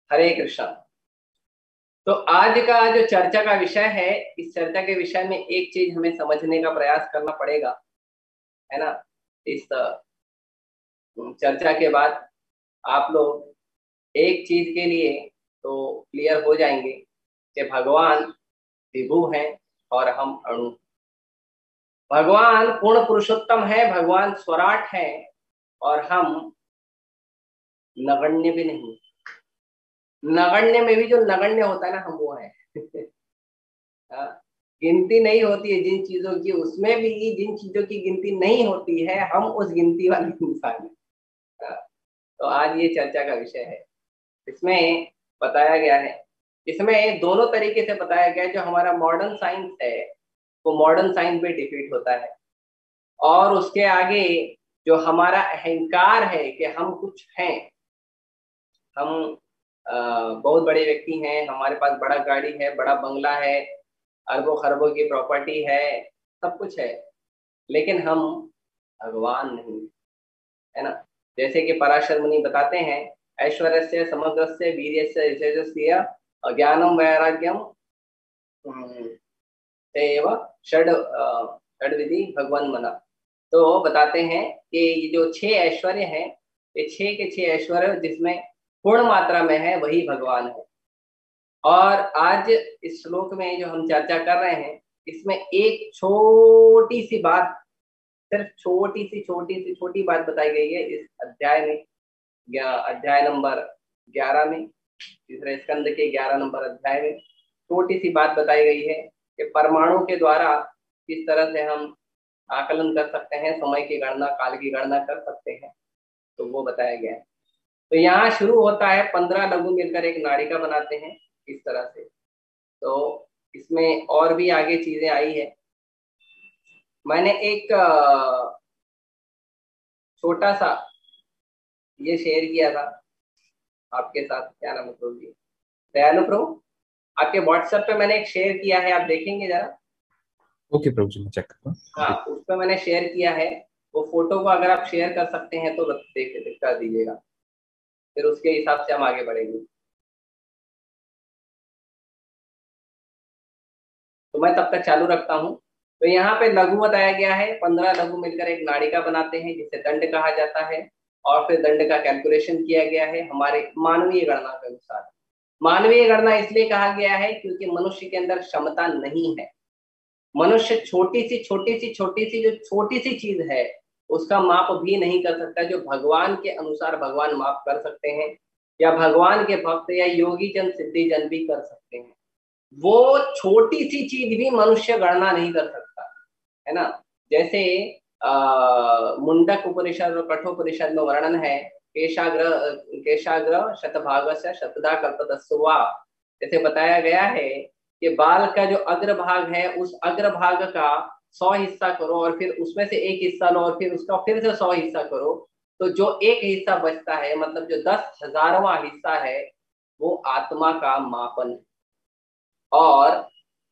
हरे कृष्ण। तो आज का जो चर्चा का विषय है, इस चर्चा के विषय में एक चीज हमें समझने का प्रयास करना पड़ेगा, है ना। इस चर्चा के बाद आप लोग एक चीज के लिए तो क्लियर हो जाएंगे कि भगवान विभु हैं और हम अणु। भगवान पूर्ण पुरुषोत्तम है, भगवान स्वराट है और हम नगण्य भी नहीं। नगण्य में भी जो नगण्य होता है ना, हम वो है। हाँ, गिनती नहीं होती है जिन चीजों की, उसमें भी जिन चीजों की गिनती नहीं होती है, हम उस गिनती वाले इंसान हैं। हाँ, तो आज ये चर्चा का विषय है। इसमें बताया गया है, इसमें दोनों तरीके से बताया गया है। जो हमारा मॉडर्न साइंस है वो मॉडर्न साइंस में डिफीट होता है, और उसके आगे जो हमारा अहंकार है कि हम कुछ हैं, हम बहुत बड़े व्यक्ति हैं, हमारे पास बड़ा गाड़ी है, बड़ा बंगला है, अरबों खरबों की प्रॉपर्टी है, सब कुछ है, लेकिन हम भगवान नहीं, है ना। जैसे कि पराशर मुनि बताते हैं, ऐश्वर्यस्य समग्रस्य वीर्यस्य यशस्य ज्ञानम वैराग्यम एव षड विधि भगवान मना। तो बताते हैं कि ये जो 6 ऐश्वर्य हैं, ये 6 के 6 ऐश्वर्य जिसमें पूर्ण मात्रा में है वही भगवान है। और आज इस श्लोक में जो हम चर्चा कर रहे हैं, इसमें एक छोटी सी बात, सिर्फ छोटी बात बताई गई है इस अध्याय में, अध्याय नंबर 11 में, तीसरे स्कंद के 11 नंबर अध्याय में छोटी सी बात बताई गई है कि परमाणु के द्वारा किस तरह से हम आकलन कर सकते हैं, समय की गणना, काल की गणना कर सकते हैं, तो वो बताया गया है। तो यहाँ शुरू होता है 15 लघु मिलकर एक नाड़िका बनाते हैं, इस तरह से। तो इसमें और भी आगे चीजें आई है। मैंने एक छोटा सा ये शेयर किया था आपके साथ, क्या नाम है प्रभु जी, दयालु प्रभु, आपके व्हाट्सएप पे मैंने एक शेयर किया है, आप देखेंगे जरा। ओके प्रभु जी, मैं चेक करता हूँ। हाँ, उस पर मैंने शेयर किया है। वो फोटो को अगर आप शेयर कर सकते हैं तो देख कर दीजिएगा, फिर उसके हिसाब से हम आगे बढ़ेंगे। तो मैं तब तक चालू रखता हूँ। तो यहाँ पे लघु बताया गया है, 15 लघु मिलकर एक नाड़िका बनाते हैं जिसे दंड कहा जाता है, और फिर दंड का कैलकुलेशन किया गया है हमारे मानवीय गणना के अनुसार। मानवीय गणना इसलिए कहा गया है क्योंकि मनुष्य के अंदर क्षमता नहीं है। मनुष्य छोटी सी जो छोटी सी चीज है उसका माप भी नहीं कर सकता, जो भगवान के अनुसार भगवान माप कर सकते हैं, या भगवान के भक्त या योगी जन सिद्धि जन भी कर सकते हैं। वो छोटी सी चीज भी मनुष्य गणना नहीं कर सकता, है ना। जैसे मुंडक उपनिषद और कठोपनिषद में वर्णन है, केशाग्र शतभाग से शतधा कल्पतस्वा। जैसे बताया गया है कि बाल का जो अग्रभाग है, उस अग्रभाग का 100 हिस्सा करो और फिर उसमें से एक हिस्सा लो और फिर उसका फिर से 100 हिस्सा करो, तो जो एक हिस्सा बचता है, मतलब जो 10,000वां हिस्सा है, वो आत्मा का मापन है। और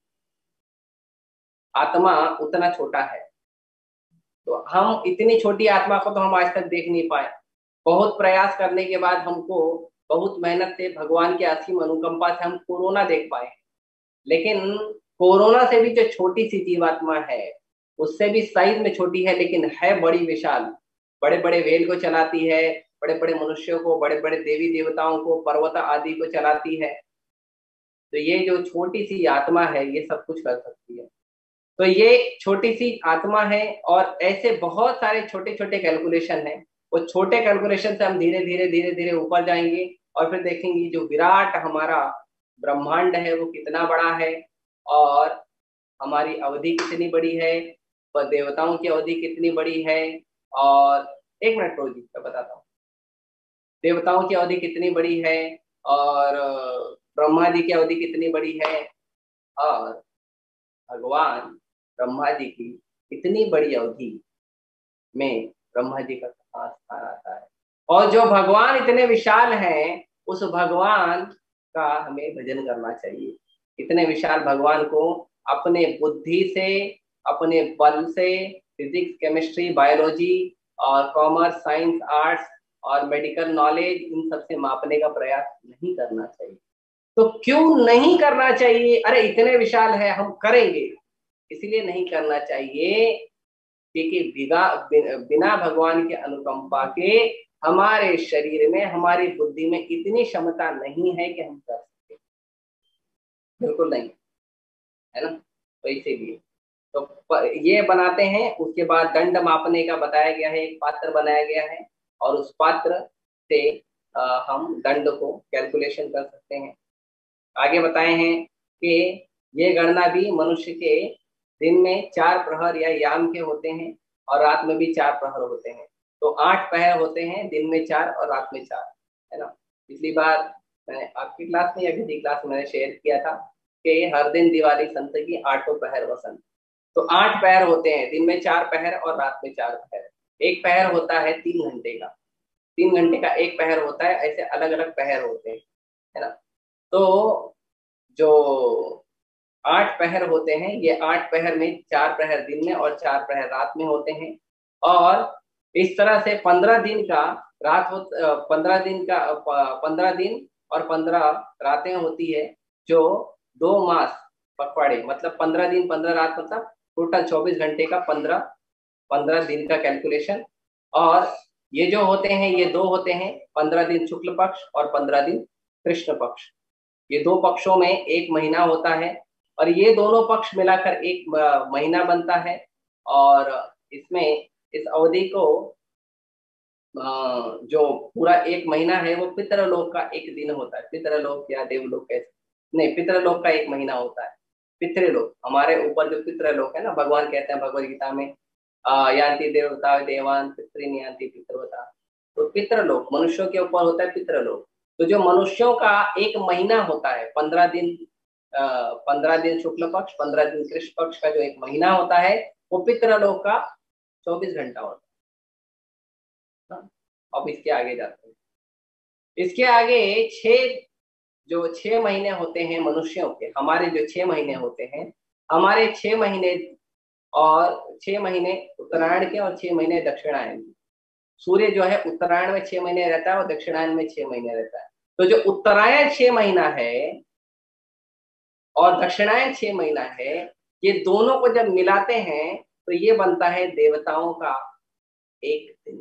आत्मा उतना छोटा है, तो हम इतनी छोटी आत्मा को तो हम आज तक देख नहीं पाए। बहुत प्रयास करने के बाद हमको, बहुत मेहनत से, भगवान की असीम अनुकंपा से हम कोरोना देख पाए। लेकिन कोरोना से भी जो छोटी सी जीवात्मा है, उससे भी साइज में छोटी है, लेकिन है बड़ी विशाल। बड़े बड़े वेल को चलाती है, बड़े बड़े मनुष्यों को, बड़े बड़े देवी देवताओं को, पर्वत आदि को चलाती है। तो ये जो छोटी सी आत्मा है ये सब कुछ कर सकती है। तो ये छोटी सी आत्मा है, और ऐसे बहुत सारे छोटे छोटे कैलकुलेशन है। वो छोटे कैलकुलेशन से हम धीरे धीरे धीरे धीरे ऊपर जाएंगे, और फिर देखेंगे जो विराट हमारा ब्रह्मांड है वो कितना बड़ा है, और हमारी अवधि कितनी बड़ी है, और देवताओं की अवधि कितनी बड़ी है। और एक मिनट प्रो जी, मैं बताता हूँ देवताओं की अवधि कितनी बड़ी है, और ब्रह्मा जी की अवधि कितनी बड़ी है, और भगवान ब्रह्मा जी की इतनी बड़ी अवधि में ब्रह्मा जी का कहाँ स्थान आता है। और जो भगवान इतने विशाल हैं, उस भगवान का हमें भजन करना चाहिए। इतने विशाल भगवान को अपने बुद्धि से, अपने बल से, फिजिक्स केमिस्ट्री बायोलॉजी और कॉमर्स साइंस आर्ट्स और मेडिकल नॉलेज इन सब से मापने का प्रयास नहीं करना चाहिए। तो क्यों नहीं करना चाहिए? अरे इतने विशाल है, हम करेंगे, इसलिए नहीं करना चाहिए क्योंकि बिना भगवान के अनुकंपा के हमारे शरीर में, हमारी बुद्धि में इतनी क्षमता नहीं है कि हम कर सके, बिल्कुल नहीं, है ना। तो इसीलिए तो ये बनाते हैं। उसके बाद दंड मापने का बताया गया है, एक पात्र बनाया गया है और उस पात्र से हम दंड को कैलकुलेशन कर सकते हैं। आगे बताए हैं कि ये गणना भी मनुष्य के दिन में 4 प्रहर या याम के होते हैं और रात में भी 4 प्रहर होते हैं। तो 8 पहर होते हैं, दिन में 4 और रात में 4, है ना। पिछली बार मैंने आपकी क्लास में या किसी क्लास में मैंने शेयर किया था कि हर दिन दिवाली संत की 8 पहर वसंत। तो 8 पहर होते हैं, दिन में 4 पहर और रात में 4 पहर। एक पहर होता है 3 घंटे का, 3 घंटे का एक पहर होता है, ऐसे अलग अलग पहर होते हैं, है ना। तो जो 8 पहर होते हैं, ये 8 पहर में 4 पहर दिन में और 4 पहर रात में होते हैं। और इस तरह से 15 दिन का 15 दिन का 15 दिन और 15 रातें होती है, जो 2 मास पखवाड़े, मतलब 15 दिन 15 रात, मतलब टोटल 24 घंटे का 15 दिन का कैलकुलेशन। और ये जो होते हैं ये 2 होते हैं, 15 दिन शुक्ल पक्ष और 15 दिन कृष्ण पक्ष। ये 2 पक्षों में एक महीना होता है और ये दोनों पक्ष मिलाकर एक महीना बनता है। और इसमें इस अवधि को जो पूरा एक महीना है वो पितरलोक का एक दिन होता है। पितरलोक या देवलोक कैसे, नहीं, पितरलोक का एक महीना होता है। पितृलोक, हमारे ऊपर जो पितरलोक है ना, भगवान कहते हैं भगवद गीता में यान्ति देवता देवान पितृन यान्ति पितृवता। तो पितरलोक मनुष्यों के ऊपर होता है पितरलोक। तो जो मनुष्यों का एक महीना होता है, 15 दिन 15 दिन शुक्ल पक्ष 15 दिन कृष्ण पक्ष का जो एक महीना होता है, वो पितरलोक का 24 घंटा होता है। अब इसके आगे जाते हैं। इसके आगे 6 महीने होते हैं मनुष्यों के, हमारे जो 6 महीने होते हैं, हमारे 6 महीने, और 6 महीने उत्तरायण के और 6 महीने दक्षिणायन के। सूर्य जो है उत्तरायण में 6 महीने रहता है और दक्षिणायन में 6 महीने रहता है। तो जो उत्तरायण 6 महीना है और दक्षिणायन 6 महीना है, ये दोनों को जब मिलाते हैं तो ये बनता है देवताओं का एक दिन,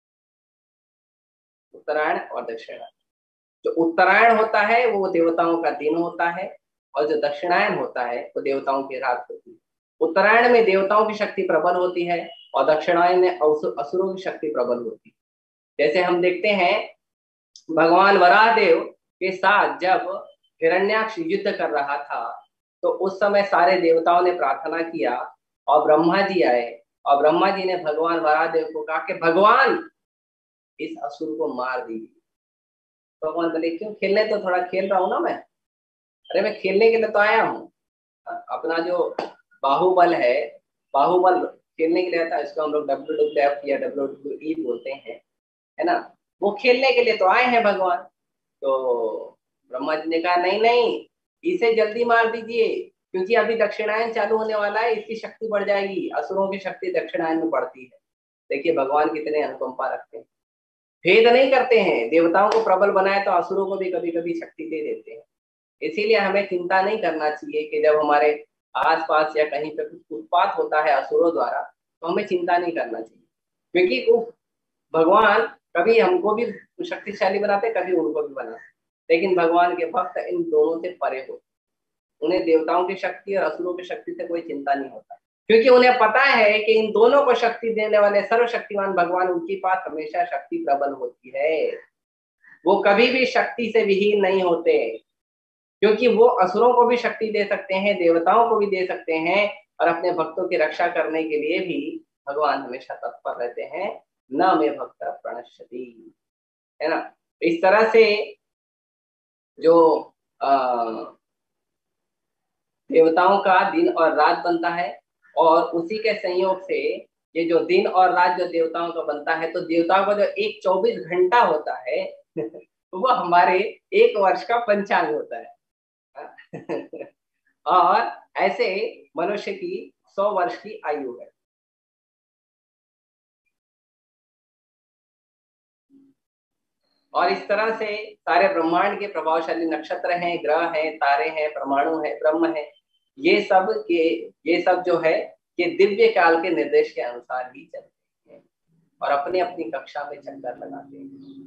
उत्तरायण और दक्षिणायन। जो उत्तरायण होता है वो देवताओं का दिन होता है और जो दक्षिणायन होता है वो देवताओं की रात होती है। उत्तरायण में देवताओं की शक्ति प्रबल होती है और दक्षिणायन में असुरों की शक्ति प्रबल होती है। जैसे हम देखते हैं भगवान वराहदेव के साथ जब हिरण्याक्ष युद्ध कर रहा था, तो उस समय सारे देवताओं ने प्रार्थना किया और ब्रह्मा जी आए और ब्रह्मा जी ने भगवान वराहदेव को कहा कि भगवान इस असुर को मार दीजिए। भगवान बोले क्यों, खेलने तो थोड़ा खेल रहा हूं ना मैं। अरे मैं खेलने के लिए तो आया हूँ। अपना जो बाहुबल है, बाहुबल खेलने के लिए आता है, इसको हम लोग WWF या WWE बोलते हैं, है ना। वो खेलने के लिए तो आए हैं भगवान। तो ब्रह्मा जी ने कहा नहीं नहीं, इसे जल्दी मार दीजिए, क्योंकि अभी दक्षिणायन चालू होने वाला है, इसकी शक्ति बढ़ जाएगी। असुरों की शक्ति दक्षिणायन में बढ़ती है। देखिए भगवान कितने अनुकंपा रखते हैं, भेद नहीं करते हैं। देवताओं को प्रबल बनाए तो असुरों को भी कभी कभी शक्ति दे देते हैं। इसीलिए हमें चिंता नहीं करना चाहिए कि जब हमारे आसपास या कहीं पे कुछ उत्पात होता है असुरों द्वारा, तो हमें चिंता नहीं करना चाहिए, क्योंकि वो भगवान कभी हमको भी शक्तिशाली बनाते, कभी उनको भी बनाते। लेकिन भगवान के भक्त इन दोनों से परे होते, उन्हें देवताओं की शक्ति और असुरों की शक्ति से कोई चिंता नहीं होता, क्योंकि उन्हें पता है कि इन दोनों को शक्ति देने वाले सर्वशक्तिमान भगवान, उनके पास हमेशा शक्ति प्रबल होती है। वो कभी भी शक्ति से विहीन नहीं होते, क्योंकि वो असुरों को भी शक्ति दे सकते हैं, देवताओं को भी दे सकते हैं, और अपने भक्तों की रक्षा करने के लिए भी भगवान हमेशा तत्पर रहते हैं। न मे भक्त प्रणश्यति, है ना। इस तरह से जो देवताओं का दिन और रात बनता है, और उसी के संयोग से ये जो दिन और रात जो देवताओं का बनता है, तो देवताओं का जो एक 24 घंटा होता है वो हमारे एक वर्ष का पंचांग होता है। और ऐसे मनुष्य की 100 वर्ष की आयु है। और इस तरह से सारे ब्रह्मांड के प्रभावशाली नक्षत्र हैं, ग्रह हैं, तारे हैं, परमाणु है, ब्रह्म है, ये सब जो है ये दिव्य काल के निर्देश के अनुसार ही चलते हैं और अपनी अपनी कक्षा में चक्कर लगाते हैं।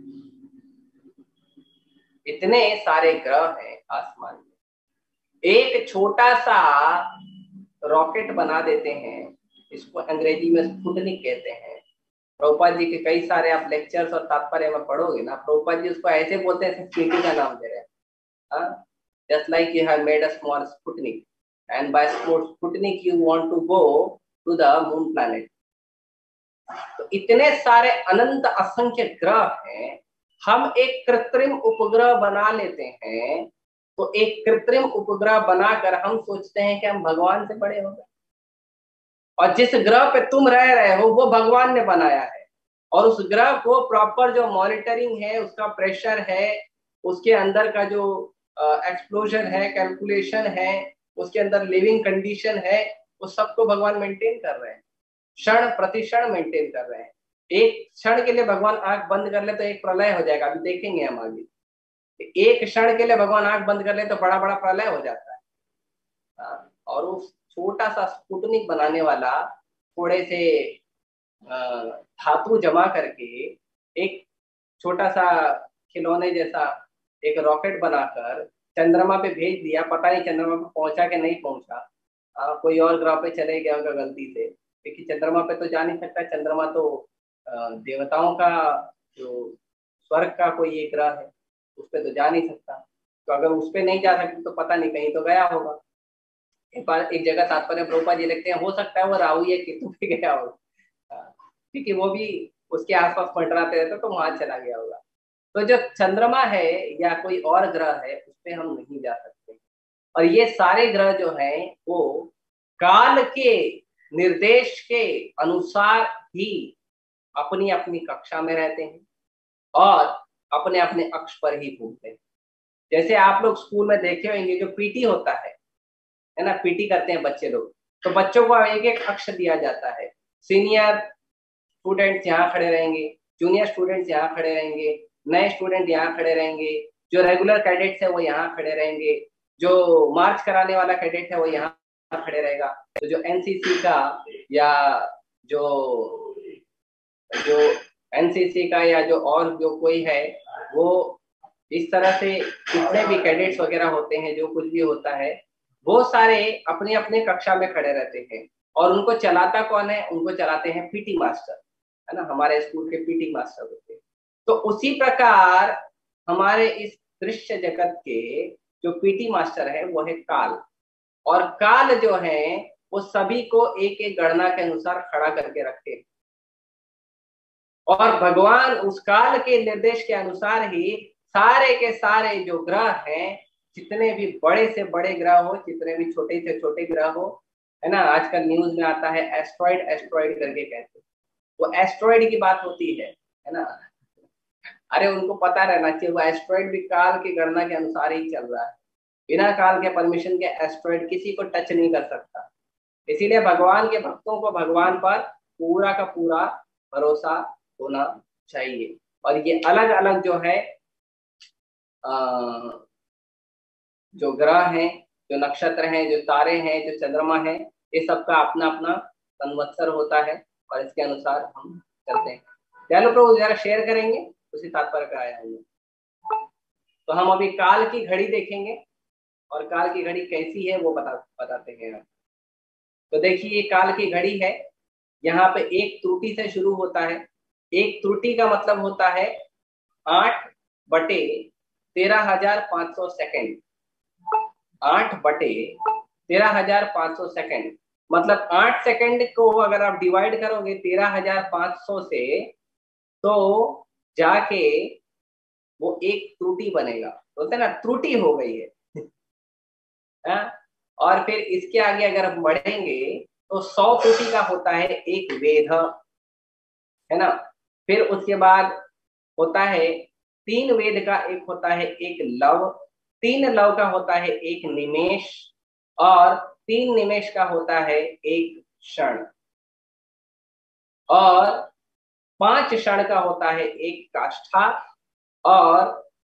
इतने सारे ग्रह हैं आसमान में, एक छोटा सा रॉकेट बना देते हैं, इसको अंग्रेजी में स्पुतनिक कहते हैं। प्रभुपाद जी के कई सारे आप लेक्चर्स और तात्पर्य में पढ़ोगे ना, प्रभुपाद जी उसको ऐसे बोलते हैं, चींटी का नाम दे रहे हैं, just like you have made a small Sputnik and by Sputnik you want to go to the moon planet. तो इतने सारे अनंत असंख्य ग्रह हैं, हम एक कृत्रिम उपग्रह बना लेते हैं। तो एक कृत्रिम उपग्रह बनाकर हम सोचते हैं कि हम भगवान से बड़े हो गए, और जिस ग्रह पे तुम रह रहे हो वो भगवान ने बनाया है, और उस ग्रह को प्रॉपर जो मॉनिटरिंग है, उसका प्रेशर है, उसके अंदर का जो एक्सप्लोजन है, कैलकुलेशन है, उसके अंदर लिविंग कंडीशन है, उस सबको भगवान मेंटेन कर रहे हैं, क्षण प्रतिक्षण मेंटेन कर रहे हैं। एक क्षण के लिए भगवान आंख बंद कर ले तो एक प्रलय हो जाएगा, अभी देखेंगे हम आगे। एक क्षण के लिए भगवान आंख बंद कर ले तो बड़ा बड़ा प्रलय हो जाता है। और उस छोटा सा स्पुतनिक बनाने वाला थोड़े से धातु जमा करके एक छोटा सा खिलौने जैसा एक रॉकेट बनाकर चंद्रमा पे भेज दिया। पता नहीं चंद्रमा पे पहुंचा कि नहीं पहुंचा, कोई और ग्रह पे चले गया होगा गलती से, क्योंकि चंद्रमा पे तो जा नहीं सकता। चंद्रमा तो देवताओं का जो स्वर्ग का कोई एक ग्रह है, उस पर तो जा नहीं सकता। तो अगर उस पर नहीं जा सकते तो पता नहीं कहीं तो गया होगा। एक बार एक जगह तात्पर्य प्रभुपाद जी लिखते हैं, हो सकता है वो राहु या केतु पे गया होगा, क्योंकि वो भी उसके आसपास मंडराते रहते तो वहां चला गया होगा। तो जो चंद्रमा है या कोई और ग्रह है उस पर हम नहीं जा सकते। और ये सारे ग्रह जो हैं वो काल के निर्देश के अनुसार ही अपनी अपनी कक्षा में रहते हैं और अपने अपने अक्ष पर ही घूमते हैं। जैसे आप लोग स्कूल में देखे होंगे जो पीटी होता है ना, पीटी करते हैं बच्चे लोग, तो बच्चों को एक एक अक्ष दिया जाता है। सीनियर स्टूडेंट्स यहाँ खड़े रहेंगे, जूनियर स्टूडेंट्स यहाँ खड़े रहेंगे, नए स्टूडेंट यहाँ खड़े रहेंगे, जो रेगुलर कैडेट्स है वो यहाँ खड़े रहेंगे, जो मार्च कराने वाला कैडेट है वो यहाँ खड़े रहेगा, तो जो एनसीसी का या जो जो एनसीसी का या जो और जो कोई है वो इस तरह से जितने भी कैडेट्स वगैरह होते हैं, जो कुछ भी होता है, वो सारे अपने अपने कक्षा में खड़े रहते हैं। और उनको चलाता कौन है? उनको चलाते हैं पीटी मास्टर, है ना, हमारे स्कूल के पीटी मास्टर होते हैं। तो उसी प्रकार हमारे इस दृश्य जगत के जो पीटी मास्टर है वो है काल, और काल जो है वो सभी को एक एक गणना के अनुसार खड़ा करके रखते हैं। और भगवान उस काल के निर्देश के अनुसार ही सारे के सारे जो ग्रह हैं, जितने भी बड़े से बड़े ग्रह हो, जितने भी छोटे से छोटे ग्रह हो, है ना, आजकल न्यूज में आता है एस्ट्रॉइड एस्ट्रॉइड करके कहते हैं, वो एस्ट्रॉइड की बात होती है ना। अरे उनको पता रहना चाहिए वो एस्ट्रॉइड भी काल की गणना के अनुसार ही चल रहा है, बिना काल के परमिशन के एस्ट्रॉइड किसी को टच नहीं कर सकता। इसीलिए भगवान के भक्तों को भगवान पर पूरा का पूरा भरोसा होना चाहिए। और ये अलग अलग जो है जो ग्रह हैं, जो नक्षत्र हैं, जो तारे हैं, जो चंद्रमा है, ये सबका अपना अपना संवत्सर होता है और इसके अनुसार हम चलते हैं। चलो प्रभु जरा शेयर करेंगे, उसी तात्पर्य का आया हूँ। तो हम अभी काल की घड़ी देखेंगे और काल की घड़ी कैसी है वो बताते हैं आप। तो देखिए ये काल की घड़ी है, यहाँ पे एक त्रुटि से शुरू होता है। एक त्रुटि का मतलब होता है 8/13,500 सेकेंड। 8/13,500 सेकेंड मतलब 8 सेकेंड को अगर आप डिवाइड करोगे 13,500 से तो जाके वो एक त्रुटि बनेगा। बोलते ना त्रुटि हो गई है। और फिर इसके आगे अगर हम बढ़ेंगे तो 100 त्रुटि का होता है एक वेद, है ना। फिर उसके बाद होता है 3 वेद का एक होता है एक लव, 3 लव का होता है एक निमेष, और 3 निमेष का होता है एक क्षण, और 5 क्षण का होता है एक काष्ठा, और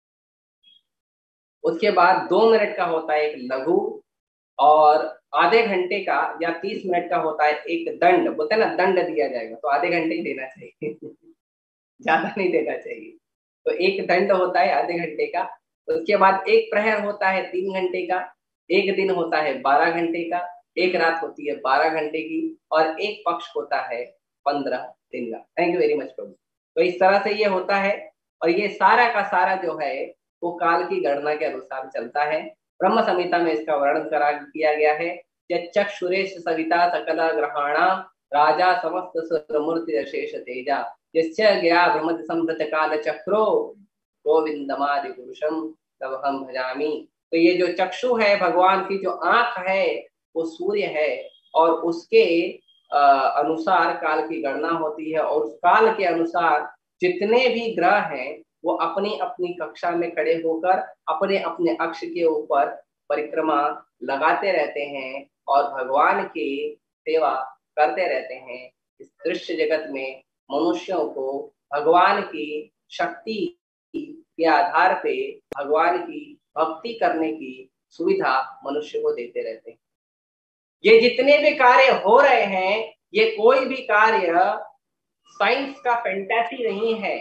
उसके बाद 2 मिनट का होता है एक लघु, और आधे घंटे का या 30 मिनट का होता है एक दंड, बोलते हैं ना दंड दिया जाएगा, तो आधे घंटे ही देना चाहिए ज्यादा नहीं देना चाहिए। तो एक दंड होता है आधे घंटे का। उसके बाद एक प्रहर होता है 3 घंटे का, एक दिन होता है 12 घंटे का, एक रात होती है 12 घंटे की, और एक पक्ष होता है 15 दिन का। थैंक यू वेरी मच प्रभु। तो इस तरह से ये होता है, और ये सारा का सारा जो है वो काल की गणना के अनुसार चलता है। ब्रह्म संहिता में इसका वर्णन करा किया गया है। चक्षुरेश सविता सकल ग्रहाणाम राजा समस्त सुरमूर्ति अशेष तेजा यस्य गिरा भ्रमति संभृत काल चक्रो गोविंदमादि पुरुषम तब हम भजामी। तो ये जो चक्षु है भगवान की जो आंख है वो सूर्य है, और उसके अनुसार काल की गणना होती है, और उस काल के अनुसार जितने भी ग्रह हैं वो अपनी अपनी कक्षा में खड़े होकर अपने अपने अक्ष के ऊपर परिक्रमा लगाते रहते हैं और भगवान की सेवा करते रहते हैं। इस दृश्य जगत में मनुष्यों को भगवान की शक्ति के आधार पे भगवान की भक्ति करने की सुविधा मनुष्य को देते रहते हैं। ये जितने भी कार्य हो रहे हैं ये कोई भी कार्य साइंस का फैंटेसी नहीं है,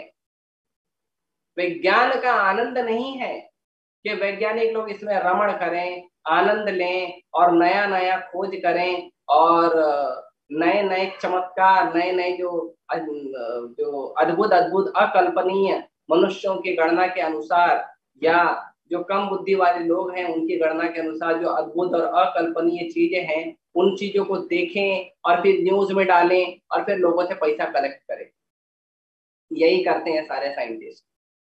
विज्ञान का आनंद नहीं है कि वैज्ञानिक लोग इसमें रमण करें, आनंद लें और नया नया खोज करें, और नए नए चमत्कार, नए नए जो अद्भुत अद्भुत अकल्पनीय मनुष्यों की गणना के अनुसार, या जो कम बुद्धि वाले लोग हैं उनकी गणना के अनुसार जो अद्भुत और अकल्पनीय चीजें हैं उन चीजों को देखें और फिर न्यूज में डालें और फिर लोगों से पैसा कलेक्ट करें। यही करते हैं सारे साइंटिस्ट।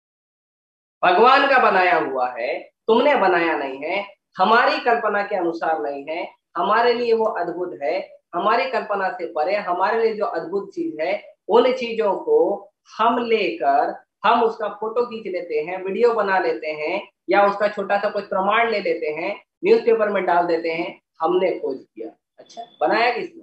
भगवान का बनाया हुआ है, तुमने बनाया नहीं है, हमारी कल्पना के अनुसार नहीं है, हमारे लिए वो अद्भुत है, हमारी कल्पना से परे हमारे लिए जो अद्भुत चीज है उन चीजों को हम लेकर हम उसका फोटो खींच लेते हैं, वीडियो बना लेते हैं, या उसका छोटा सा कुछ प्रमाण ले लेते हैं, न्यूज़पेपर में डाल देते हैं, हमने खोज किया। अच्छा, बनाया किसने?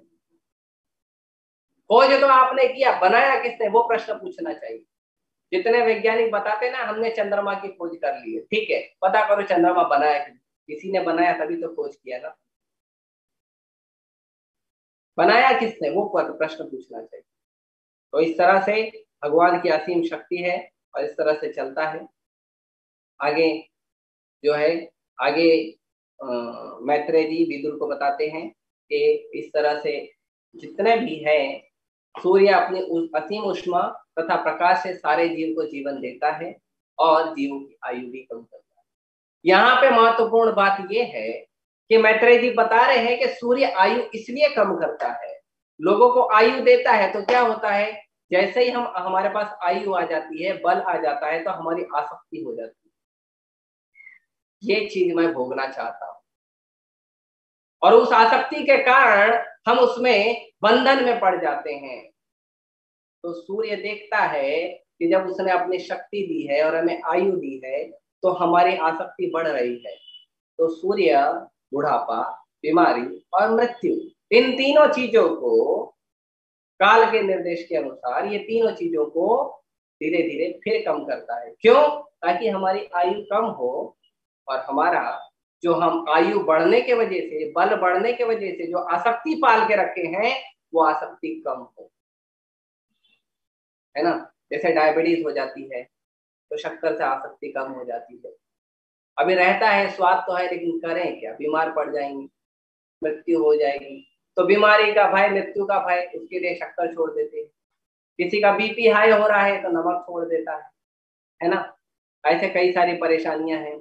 खोज तो आपने किया, बनाया किसने? वो प्रश्न पूछना चाहिए। जितने वैज्ञानिक बताते ना हमने चंद्रमा की खोज कर ली है, ठीक है, पता करो चंद्रमा बनाया किसी ने बनाया, तभी तो खोज किया ना। बनाया किसने वो प्रश्न पूछना चाहिए। तो इस तरह से भगवान की असीम शक्ति है और इस तरह से चलता है। आगे जो है, आगे मैत्रेय जी विदुर को बताते हैं कि इस तरह से जितने भी है सूर्य अपनी असीम उष्मा तथा प्रकाश से सारे जीव को जीवन देता है और जीवों की आयु भी कम करता है। यहाँ पे महत्वपूर्ण बात यह है कि मैत्रेय जी बता रहे हैं कि सूर्य आयु इसलिए कम करता है, लोगों को आयु देता है तो क्या होता है, जैसे ही हम हमारे पास आयु आ जाती है, बल आ जाता है, तो हमारी आसक्ति हो जाती है। ये चीज मैं भोगना चाहता हूं, और उस आसक्ति के कारण हम उसमें बंधन में पड़ जाते हैं। तो सूर्य देखता है कि जब उसने अपनी शक्ति दी है और हमें आयु दी है तो हमारी आसक्ति बढ़ रही है। तो सूर्य बुढ़ापा, बीमारी और मृत्यु, इन तीनों चीजों को काल के निर्देश के अनुसार ये तीनों चीजों को धीरे धीरे फिर कम करता है। क्यों? ताकि हमारी आयु कम हो और हमारा जो हम आयु बढ़ने के वजह से, बल बढ़ने के वजह से जो आसक्ति पाल के रखे हैं वो आसक्ति कम हो, है ना। जैसे डायबिटीज हो जाती है तो शक्कर से आसक्ति कम हो जाती है। अभी रहता है, स्वाद तो है, लेकिन करें क्या, बीमार पड़ जाएंगे, मृत्यु हो जाएगी, तो बीमारी का भय, मृत्यु का भय, उसके लिए शक्कर छोड़ देते हैं। किसी का बीपी हाई हो रहा है तो नमक छोड़ देता है ना। ऐसे कई सारी परेशानियां हैं।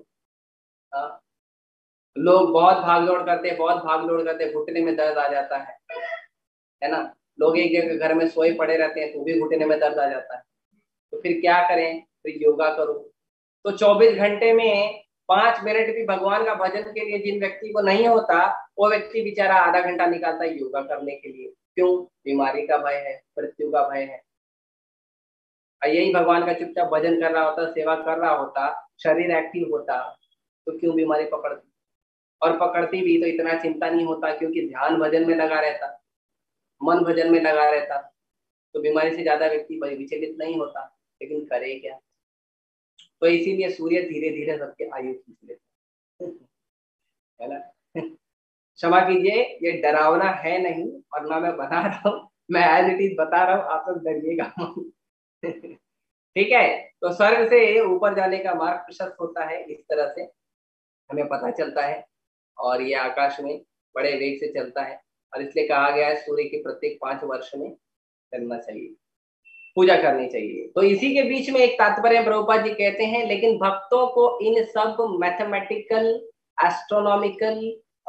लोग बहुत भागदौड़ करते, बहुत भागदौड़ करते, घुटने में दर्द आ जाता है ना। लोग एक जगह घर में सोए पड़े रहते हैं तो भी घुटने में दर्द आ जाता है। तो फिर क्या करें? फिर योगा करो। तो 24 घंटे में 5 मिनट भी भगवान का भजन के लिए जिन व्यक्ति को नहीं होता, वो व्यक्ति बेचारा आधा घंटा निकालता है योगा करने के लिए। क्यों? बीमारी का भय है, मृत्यु का भय है। और यही भगवान का चुपचाप भजन कर रहा होता, सेवा कर रहा होता, शरीर एक्टिव होता, तो क्यों बीमारी पकड़ती? और पकड़ती भी तो इतना चिंता नहीं होता, क्योंकि ध्यान भजन में लगा रहता, मन भजन में लगा रहता, तो बीमारी से ज्यादा व्यक्ति विचलित नहीं होता। लेकिन करे क्या? तो इसीलिए सूर्य धीरे धीरे सबके आयु खींच लेता है ना। क्षमा कीजिए, ये डरावना है नहीं, और ना मैं बता रहा हूँ, मैं एज इट इज बता रहा हूँ, आप लोग डरिएगा। ठीक है, तो स्वर्ग से ऊपर जाने का मार्ग प्रशस्त होता है, इस तरह से हमें पता चलता है। और ये आकाश में बड़े वेग से चलता है, और इसलिए कहा गया है सूर्य के प्रत्येक 5 वर्ष में चलना चाहिए, पूजा करनी चाहिए। तो इसी के बीच में एक तात्पर्य प्रभुपाद जी कहते हैं, लेकिन भक्तों को इन सब मैथमेटिकल, एस्ट्रोनॉमिकल,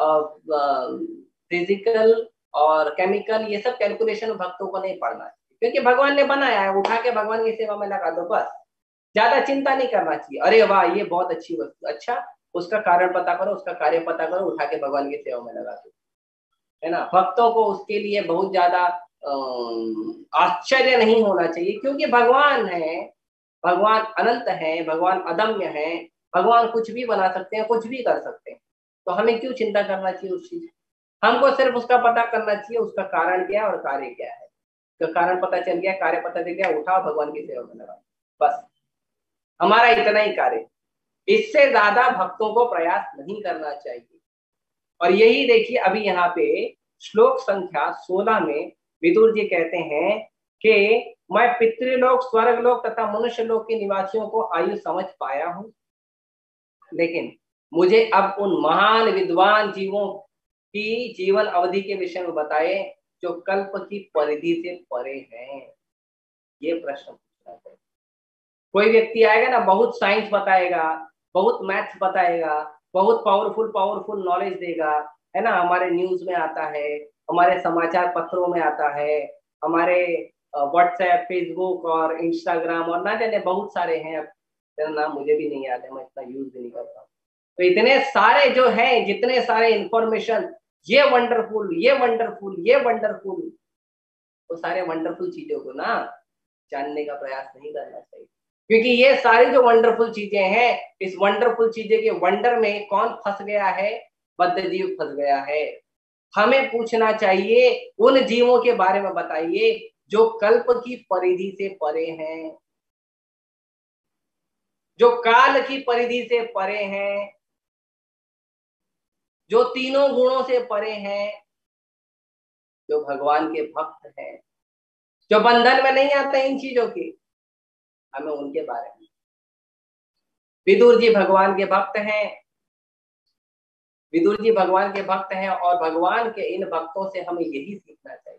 फिजिकल और केमिकल, ये सब कैलकुलेशन भक्तों को नहीं पढ़ना चाहिए, क्योंकि भगवान ने बनाया है, उठा के भगवान की सेवा में लगा दो बस। ज्यादा चिंता नहीं करना चाहिए, अरे वाह ये बहुत अच्छी वस्तु, अच्छा उसका कारण पता करो, उसका कार्य पता करो, उठा के भगवान की सेवा में लगा दो, है ना। भक्तों को उसके लिए बहुत ज्यादा आश्चर्य नहीं होना चाहिए, क्योंकि भगवान है, भगवान अनंत है, भगवान अदम्य है, भगवान कुछ भी बना सकते हैं, कुछ भी कर सकते हैं। तो हमें क्यों चिंता करना चाहिए उस चीज, हमको सिर्फ उसका पता करना चाहिए, उसका कारण क्या है और कार्य क्या है। तो कारण पता चल गया, कार्य पता चल गया, उठाओ भगवान की सेवा में लगा, बस हमारा इतना ही कार्य, इससे ज्यादा भक्तों को प्रयास नहीं करना चाहिए। और यही देखिए अभी यहाँ पे श्लोक संख्या 16 में विदुर जी कहते हैं कि मैं पितृलोक, स्वर्गलोक तथा मनुष्य लोक के निवासियों को आयु समझ पाया हूं, लेकिन मुझे अब उन महान विद्वान जीवों की जीवन अवधि के विषय में बताए जो कल्प की परिधि से परे हैं। ये प्रश्न पूछना चाहिए। कोई व्यक्ति आएगा ना, बहुत साइंस बताएगा, बहुत मैथ्स बताएगा, बहुत पावरफुल पावरफुल नॉलेज देगा, है ना, हमारे न्यूज में आता है, हमारे समाचार पत्रों में आता है, हमारे व्हाट्सएप, फेसबुक और इंस्टाग्राम और ना जाने बहुत सारे हैं, अब तेरा नाम मुझे भी नहीं याद है, मैं इतना यूज भी नहीं करता। तो इतने सारे जो है, जितने सारे इंफॉर्मेशन, ये वंडरफुल, ये वंडरफुल, ये वंडरफुल, तो सारे वंडरफुल चीजों को ना जानने का प्रयास नहीं करना चाहिए, क्योंकि ये सारी जो वंडरफुल चीजें हैं, इस वंडरफुल चीजें के वंडर में कौन फंस गया है, बद्ध जीव फंस गया है। हमें पूछना चाहिए उन जीवों के बारे में बताइए जो कल्प की परिधि से परे हैं, जो काल की परिधि से परे हैं, जो तीनों गुणों से परे हैं, जो भगवान के भक्त हैं, जो बंधन में नहीं आते इन चीजों के, हमें उनके बारे में। विदुर जी भगवान के भक्त हैं, विदुर जी भगवान के भक्त हैं, और भगवान के इन भक्तों से हमें यही सीखना चाहिए।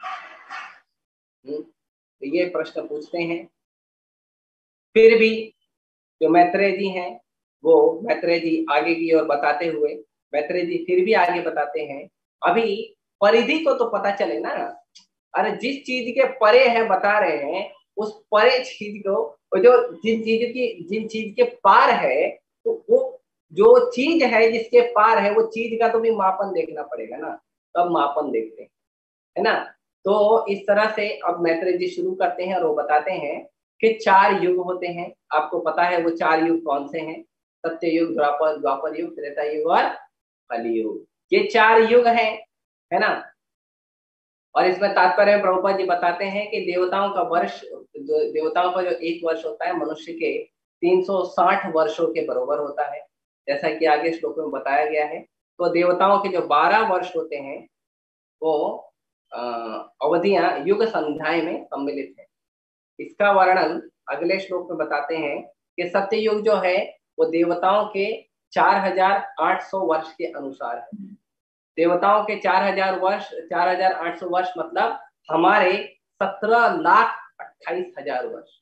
तो ये प्रश्न पूछते हैं। फिर भी जो मैत्रेय जी हैं, वो मैत्रेय जी आगे की ओर बताते हुए, मैत्रेय जी फिर भी आगे बताते हैं, अभी परिधि को तो पता चले ना, अरे जिस चीज के परे है बता रहे हैं, उस परे चीज को, जो जिन चीज के पार है, तो वो जो चीज है जिसके पार है, वो चीज का तो भी मापन देखना पड़ेगा ना, तब मापन देखते हैं, है ना। तो इस तरह से अब मैत्रेय जी शुरू करते हैं, और वो बताते हैं कि 4 युग होते हैं। आपको पता है वो 4 युग कौन से हैं? सत्य युग, द्वापर युग, त्रेता युग और कलियुग, ये 4 युग हैं, है ना। और इसमें तात्पर्य प्रभुपाद जी बताते हैं कि देवताओं का वर्ष, जो देवताओं का जो 1 वर्ष होता है, मनुष्य के 360 वर्षों के बराबर होता है, जैसा कि आगे श्लोक में बताया गया है। तो देवताओं के जो 12 वर्ष होते हैं, वो अवधियां युग संध्याय में सम्मिलित है। इसका वर्णन अगले श्लोक में बताते हैं कि सत्य युग जो है वो देवताओं के 4800 वर्ष के अनुसार है। देवताओं के 4800 वर्ष मतलब हमारे 17,28,000 वर्ष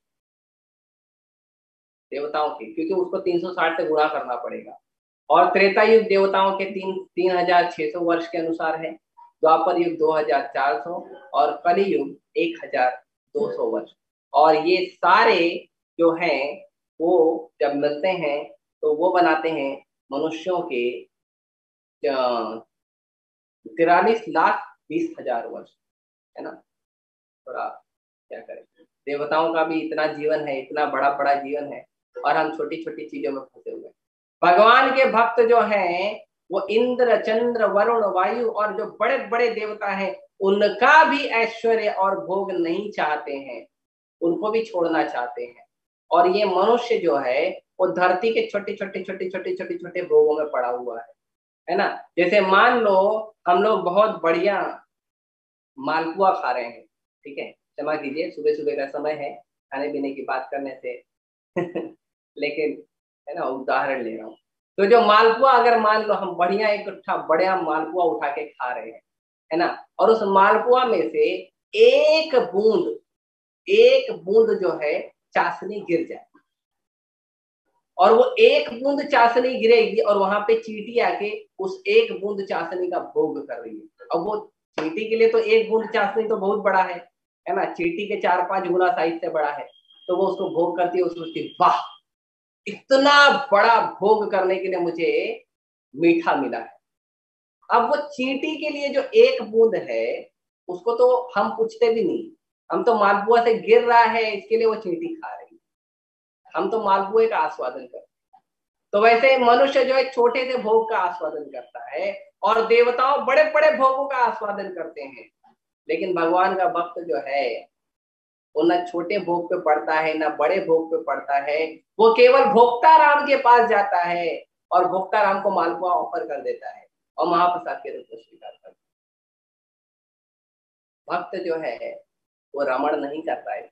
देवताओं के, क्योंकि उसको 360 से गुणा करना पड़ेगा। और त्रेता युग देवताओं के 3600 वर्ष के अनुसार है, द्वापर युग 2400 और कलि युग 1200 वर्ष। और ये सारे जो हैं वो जब मिलते हैं तो वो बनाते हैं मनुष्यों के 43,20,000 वर्ष, है ना। थोड़ा क्या करें, देवताओं का भी इतना जीवन है, इतना बड़ा बड़ा जीवन है, और हम छोटी छोटी चीजों में फंसे हुए। भगवान के भक्त जो हैं वो इंद्र, चंद्र, वरुण, वायु और जो बड़े बड़े देवता हैं, उनका भी ऐश्वर्य और भोग नहीं चाहते हैं, उनको भी छोड़ना चाहते हैं। और ये मनुष्य जो है वो धरती के छोटे छोटे छोटे छोटे छोटे छोटे भोगों में पड़ा हुआ है ना। जैसे मान लो हम लोग बहुत बढ़िया मालपुआ खा रहे हैं, ठीक है, क्षमा कीजिए सुबह सुबह का समय है खाने पीने की बात करने से लेकिन है ना उदाहरण ले रहा हूँ। तो जो मालपुआ अगर मान लो हम बढ़िया एक बढ़िया मालपुआ उठा के खा रहे हैं, है ना, और उस मालपुआ में से एक बूंद जो है चाशनी गिर जाए, और वो एक बूंद चाशनी गिरेगी और वहां पे चींटी आके उस एक बूंद चाशनी का भोग कर रही है। अब वो चींटी के लिए तो एक बूंद चाशनी तो बहुत बड़ा है ना, चींटी के 4-5 गुना साइज से बड़ा है। तो वो उसको भोग करती है, उसको सोचती वाह इतना बड़ा भोग करने के लिए मुझे मीठा मिला है। अब वो चींटी के लिए जो एक बूंद है उसको तो हम पूछते भी नहीं, हम तो मालपुआ से गिर रहा है इसके लिए वो चींटी खा रही है, हम तो मालपुए का आस्वादन करते हैं। तो वैसे मनुष्य जो है छोटे से भोग का आस्वादन करता है और देवताओं बड़े बड़े भोगों का आस्वादन करते हैं। लेकिन भगवान का भक्त जो है वो न छोटे भोग पे पड़ता है न बड़े भोग पे पड़ता है, वो केवल भोक्ता राम के पास जाता है और भोक्ता राम को मालपुआ ऑफर कर देता है और महाप्रसाद के रूप में स्वीकार करता है। भक्त जो है वो रमण नहीं करता है।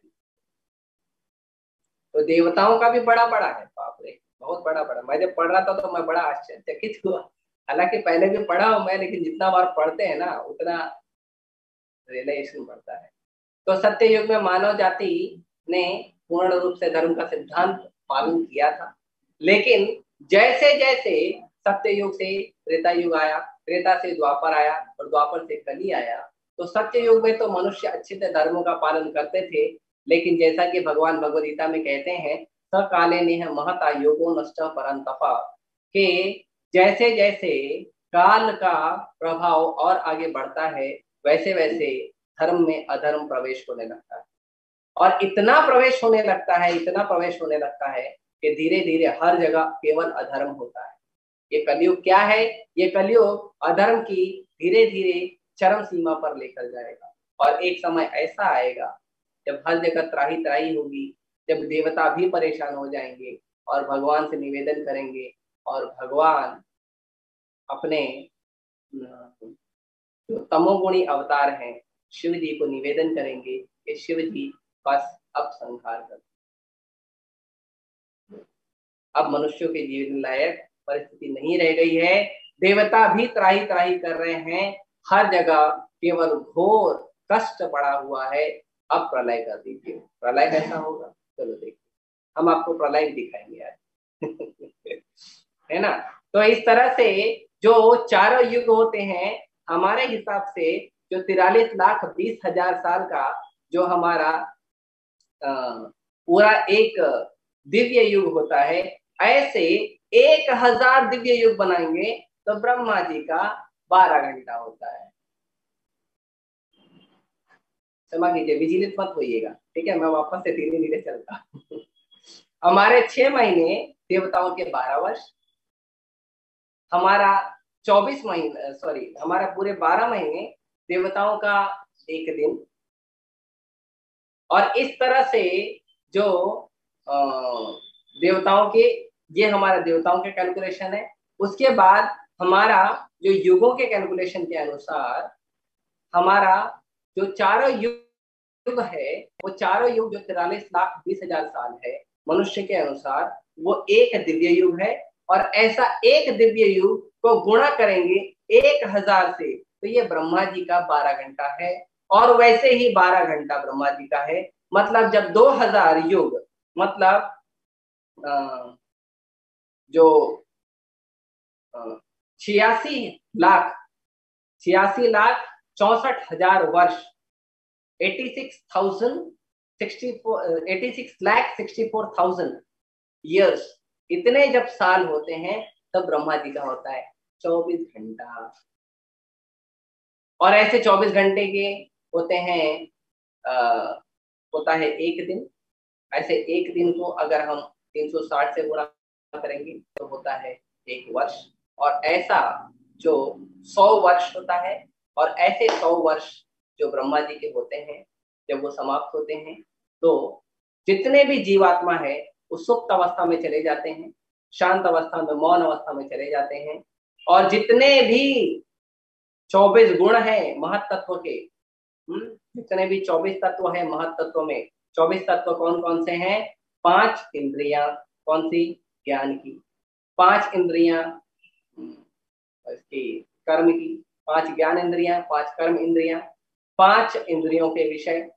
तो देवताओं का भी बड़ा बड़ा है, बाप रे बहुत बड़ा बड़ा। मैं जब पढ़ रहा था तो मैं बड़ा आश्चर्यचकित हुआ, हालांकि पहले भी पढ़ा हूं मैं, लेकिन जितना बार पढ़ते हैं ना उतना रियलाइजेशन बढ़ता है। तो सत्य युग में मानव जाति ने पूर्ण रूप से धर्म का सिद्धांत पालन किया था, लेकिन जैसे जैसे सत्य युग से त्रेता युग आया, त्रेता से द्वापर आया और द्वापर से कली आया, तो सत्य युग में तो मनुष्य अच्छे से धर्मों का पालन करते थे। लेकिन जैसा कि भगवान भगवद गीता में कहते हैं सकाले नेह महता योगो नष्ट परंतपा, के जैसे जैसे काल का प्रभाव और आगे बढ़ता है वैसे वैसे धर्म में अधर्म प्रवेश होने लगता है, और इतना प्रवेश होने लगता है, इतना प्रवेश होने लगता है कि धीरे धीरे हर जगह केवल अधर्म होता है। ये कलयुग क्या है? ये कलयुग अधर्म की धीरे धीरे चरम सीमा पर लेकर जाएगा, और एक समय ऐसा आएगा जब हर जगह त्राही त्राही होगी, जब देवता भी परेशान हो जाएंगे और भगवान से निवेदन करेंगे, और भगवान अपने जो तमोगुणी अवतार हैं शिव जी को निवेदन करेंगे कि शिव जी बस अब संहार कर, अब मनुष्यों के जीवन लायक परिस्थिति नहीं रह गई है, देवता भी त्राही त्राही कर रहे हैं, हर जगह केवल घोर कष्ट पड़ा हुआ है, अब प्रलय कर दीजिए। प्रलय कैसा होगा चलो देखिए, हम आपको प्रलय दिखाएंगे आज है ना। तो इस तरह से जो चारों युग होते हैं हमारे हिसाब से, जो 43,20,000 साल का जो हमारा पूरा एक दिव्य युग होता है, ऐसे 1,000 दिव्य युग बनाएंगे तो ब्रह्मा जी का 12 घंटा होता है। क्षमा कीजिए विचलित मत होइएगा, ठीक है, मैं वापस से धीरे धीरे चलता हमारे 6 महीने देवताओं के 12 वर्ष, हमारा 24 महीने सॉरी हमारा पूरे 12 महीने देवताओं का एक दिन। और इस तरह से जो देवताओं के, ये हमारा देवताओं के कैलकुलेशन है। उसके बाद हमारा जो युगों के कैलकुलेशन के अनुसार हमारा जो चारों युग है, वो चारों युग जो 43,20,000 साल है मनुष्य के अनुसार, वो एक दिव्य युग है। और ऐसा एक दिव्य युग को गुणा करेंगे 1,000 से तो ये ब्रह्मा जी का 12 घंटा है, और वैसे ही 12 घंटा ब्रह्मा जी का है। मतलब जब 2,000 युग मतलब जो 86,64,000 वर्ष 86,64,000 ईयर्स, इतने जब साल होते हैं तब ब्रह्मा जी का होता है 24 घंटा। और ऐसे 24 घंटे के होते हैं होता है एक दिन। ऐसे एक दिन को अगर हम 360 से गुणा करेंगे तो होता है एक वर्ष। और ऐसा जो 100 वर्ष होता है, और ऐसे 100 वर्ष जो ब्रह्मा जी के होते हैं, जब वो समाप्त होते हैं तो जितने भी जीवात्मा है वो सुप्त अवस्था में चले जाते हैं, शांत अवस्था में, मौन अवस्था में चले जाते हैं। और जितने भी 24 गुण हैं महत तत्व के, जितने भी 24 तत्व हैं महत तत्व में, 24 तत्व कौन कौन से हैं? 5 इंद्रियां, कौन सी? ज्ञान की। 5 इंद्रियां इसकी कर्म की, 5 ज्ञान इंद्रियां, 5 कर्म इंद्रियां, 5 इंद्रियों के विषय।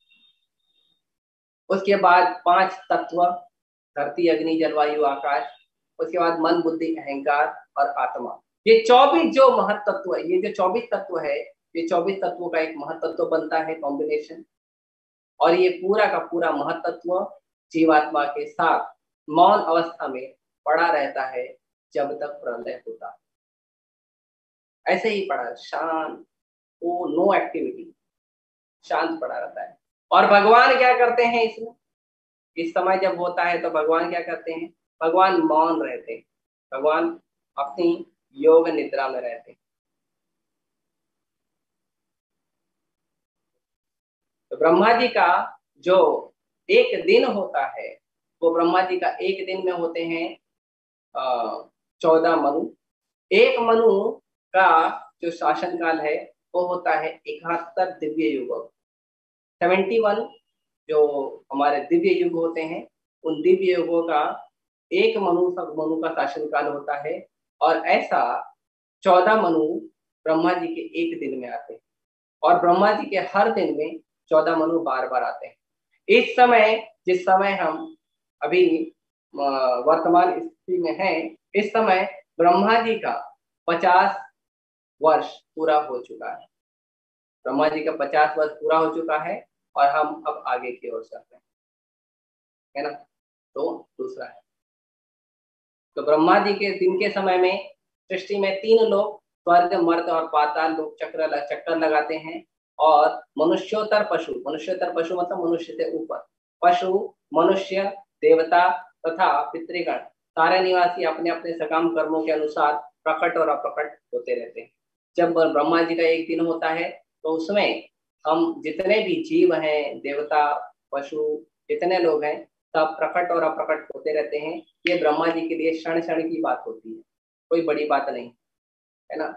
उसके बाद 5 तत्व, धरती अग्नि जल वायु आकाश। उसके बाद मन बुद्धि अहंकार और आत्मा। ये 24 जो महत तत्व है, ये जो 24 तत्व है, ये 24 तत्वों का एक महत तत्व बनता है कॉम्बिनेशन। और ये पूरा का पूरा महत तत्व जीवात्मा के साथ मौन अवस्था में पड़ा रहता है जब तक प्रलय होता है। ऐसे ही पड़ा शांत, वो नो एक्टिविटी, शांत पड़ा रहता है। और भगवान क्या करते हैं इसमें? इस समय जब होता है तो भगवान क्या करते हैं? भगवान मौन रहते हैं, भगवान अपनी योग निद्रा में रहते हैं। तो ब्रह्मा जी का जो एक दिन होता है, वो ब्रह्मा जी का एक दिन में होते हैं 14 मनु। एक मनु का जो शासन काल है वो होता है 71 दिव्य युग। 71 जो हमारे दिव्य युग होते हैं, उन दिव्य युगों का एक मनु का शासन काल होता है। और ऐसा 14 मनु ब्रह्मा जी के एक दिन में आते हैं। और ब्रह्मा जी के हर दिन में 14 मनु बार बार आते हैं। इस समय, जिस समय हम अभी वर्तमान स्थिति में हैं, इस समय ब्रह्मा जी का 50 वर्ष पूरा हो चुका है। ब्रह्मा जी का 50 वर्ष पूरा हो चुका है और हम अब आगे की ओर चल रहे हैं, है ना। तो दूसरा है, तो ब्रह्मा जी के दिन के समय में सृष्टि में 3 लोग, स्वर्ग, मर्त और पाताल लोग चक्कर लगाते हैं। और मनुष्योत्तर पशु, मनुष्योत्तर पशु मतलब मनुष्य से ऊपर, पशु, मनुष्य, देवता तथा पितृगण, सारे निवासी अपने अपने सकाम कर्मों के अनुसार प्रकट और अप्रकट होते रहते हैं। जब ब्रह्मा जी का एक दिन होता है तो उसमें हम जितने भी जीव हैं, देवता, पशु, जितने लोग हैं, सब प्रकट और अप्रकट होते रहते हैं। ये ब्रह्मा जी के लिए क्षण क्षण की बात होती है, कोई बड़ी बात नहीं, है ना।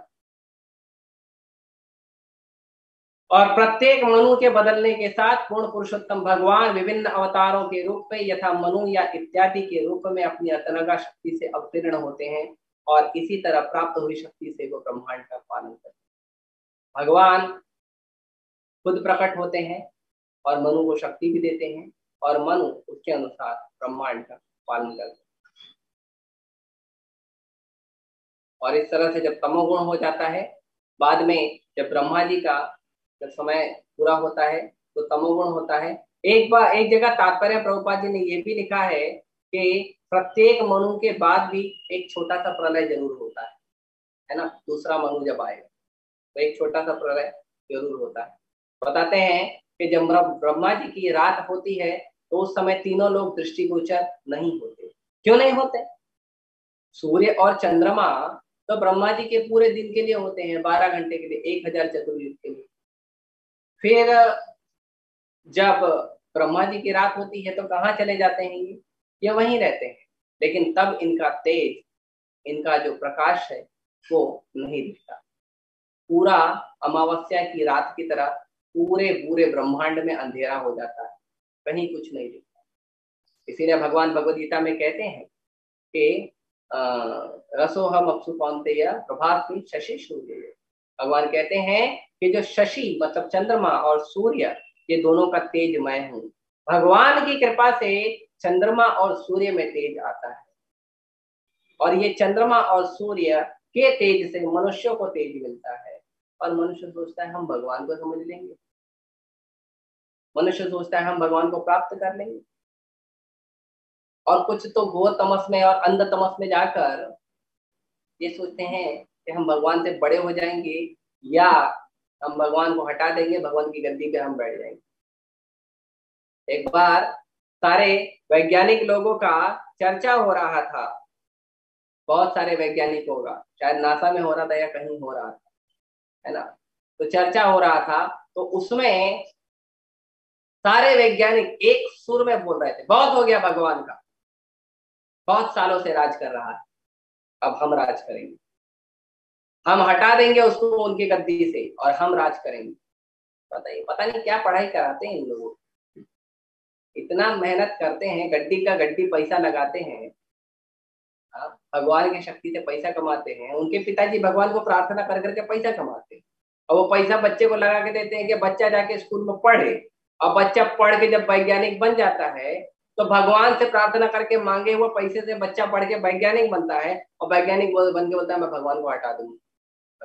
और प्रत्येक मनु के बदलने के साथ पूर्ण पुरुषोत्तम भगवान विभिन्न अवतारों के रूप में यथा मनु या इत्यादि के रूप में अपनी अतनगा शक्ति से अवतीर्ण होते हैं। और इसी तरह प्राप्त हुई शक्ति से वो ब्रह्मांड का पालन करते हैं। भगवान खुद प्रकट होते हैं और मनु को शक्ति भी देते हैं, और मनु उसके अनुसार ब्रह्मांड का पालन करते हैं। और इस तरह से जब तमोगुण हो जाता है, बाद में जब ब्रह्मा जी का जब समय पूरा होता है तो तमोगुण होता है। एक जगह तात्पर्य प्रभुपाद जी ने ये भी लिखा है कि प्रत्येक मनु के बाद भी एक छोटा सा प्रलय जरूर होता है ना। दूसरा मनु जब आएगा तो एक छोटा सा प्रलय जरूर होता है। बताते हैं कि जब ब्रह्मा जी की रात होती है तो उस समय तीनों लोग दृष्टिगोचर नहीं होते। क्यों नहीं होते? सूर्य और चंद्रमा तो ब्रह्मा जी के पूरे दिन के लिए होते हैं, 12 घंटे के लिए, 1000 चतुर्युग के लिए। फिर जब ब्रह्मा जी की रात होती है तो कहाँ चले जाते हैं ये वहीं रहते हैं। लेकिन तब इनका तेज, इनका जो प्रकाश है वो नहीं दिखता। पूरा अमावस्या की रात की तरह पूरे पूरे ब्रह्मांड में अंधेरा हो जाता है, कहीं कुछ नहीं दिखता। इसीलिए भगवान भगवद गीता में कहते हैं कि रसोहम अपसु कौन्तेय प्रभास्मि शशि सूर्य। भगवान कहते हैं कि जो शशि मतलब चंद्रमा और सूर्य, ये दोनों का तेज मैं हूँ। भगवान की कृपा से चंद्रमा और सूर्य में तेज आता है, और ये चंद्रमा और सूर्य के तेज से मनुष्यों को तेज मिलता है। और मनुष्य सोचता है हम भगवान को समझ लेंगे, मनुष्य सोचता है हम भगवान को प्राप्त कर लेंगे। और कुछ तो घोर तमस में और अंध तमस में जाकर ये सोचते हैं कि हम भगवान से बड़े हो जाएंगे, या हम भगवान को हटा देंगे, भगवान की गद्दी पे हम बैठ जाएंगे। एक बार सारे वैज्ञानिक लोगों का चर्चा हो रहा था, बहुत सारे वैज्ञानिकों का, शायद नासा में हो रहा था या कहीं हो रहा था, है ना। तो चर्चा हो रहा था, तो उसमें सारे वैज्ञानिक एक सुर में बोल रहे थे बहुत हो गया भगवान का, बहुत सालों से राज कर रहा है, अब हम राज करेंगे, हम हटा देंगे उसको उनकी गद्दी से और हम राज करेंगे। पता नहीं क्या पढ़ाई कराते हैं इन लोगों को, इतना मेहनत करते हैं, गड्डी का गड्डी पैसा लगाते हैं, भगवान की शक्ति से पैसा कमाते हैं। उनके पिताजी भगवान को प्रार्थना कर करके पैसा कमाते हैं और वो पैसा बच्चे को लगा के देते हैं कि बच्चा जाके स्कूल में पढ़े, और बच्चा पढ़ के जब वैज्ञानिक बन जाता है तो भगवान से प्रार्थना करके मांगे हुए पैसे से बच्चा पढ़ के वैज्ञानिक बनता है, और वैज्ञानिक बन के बोलता है मैं भगवान को हटा दूंगा।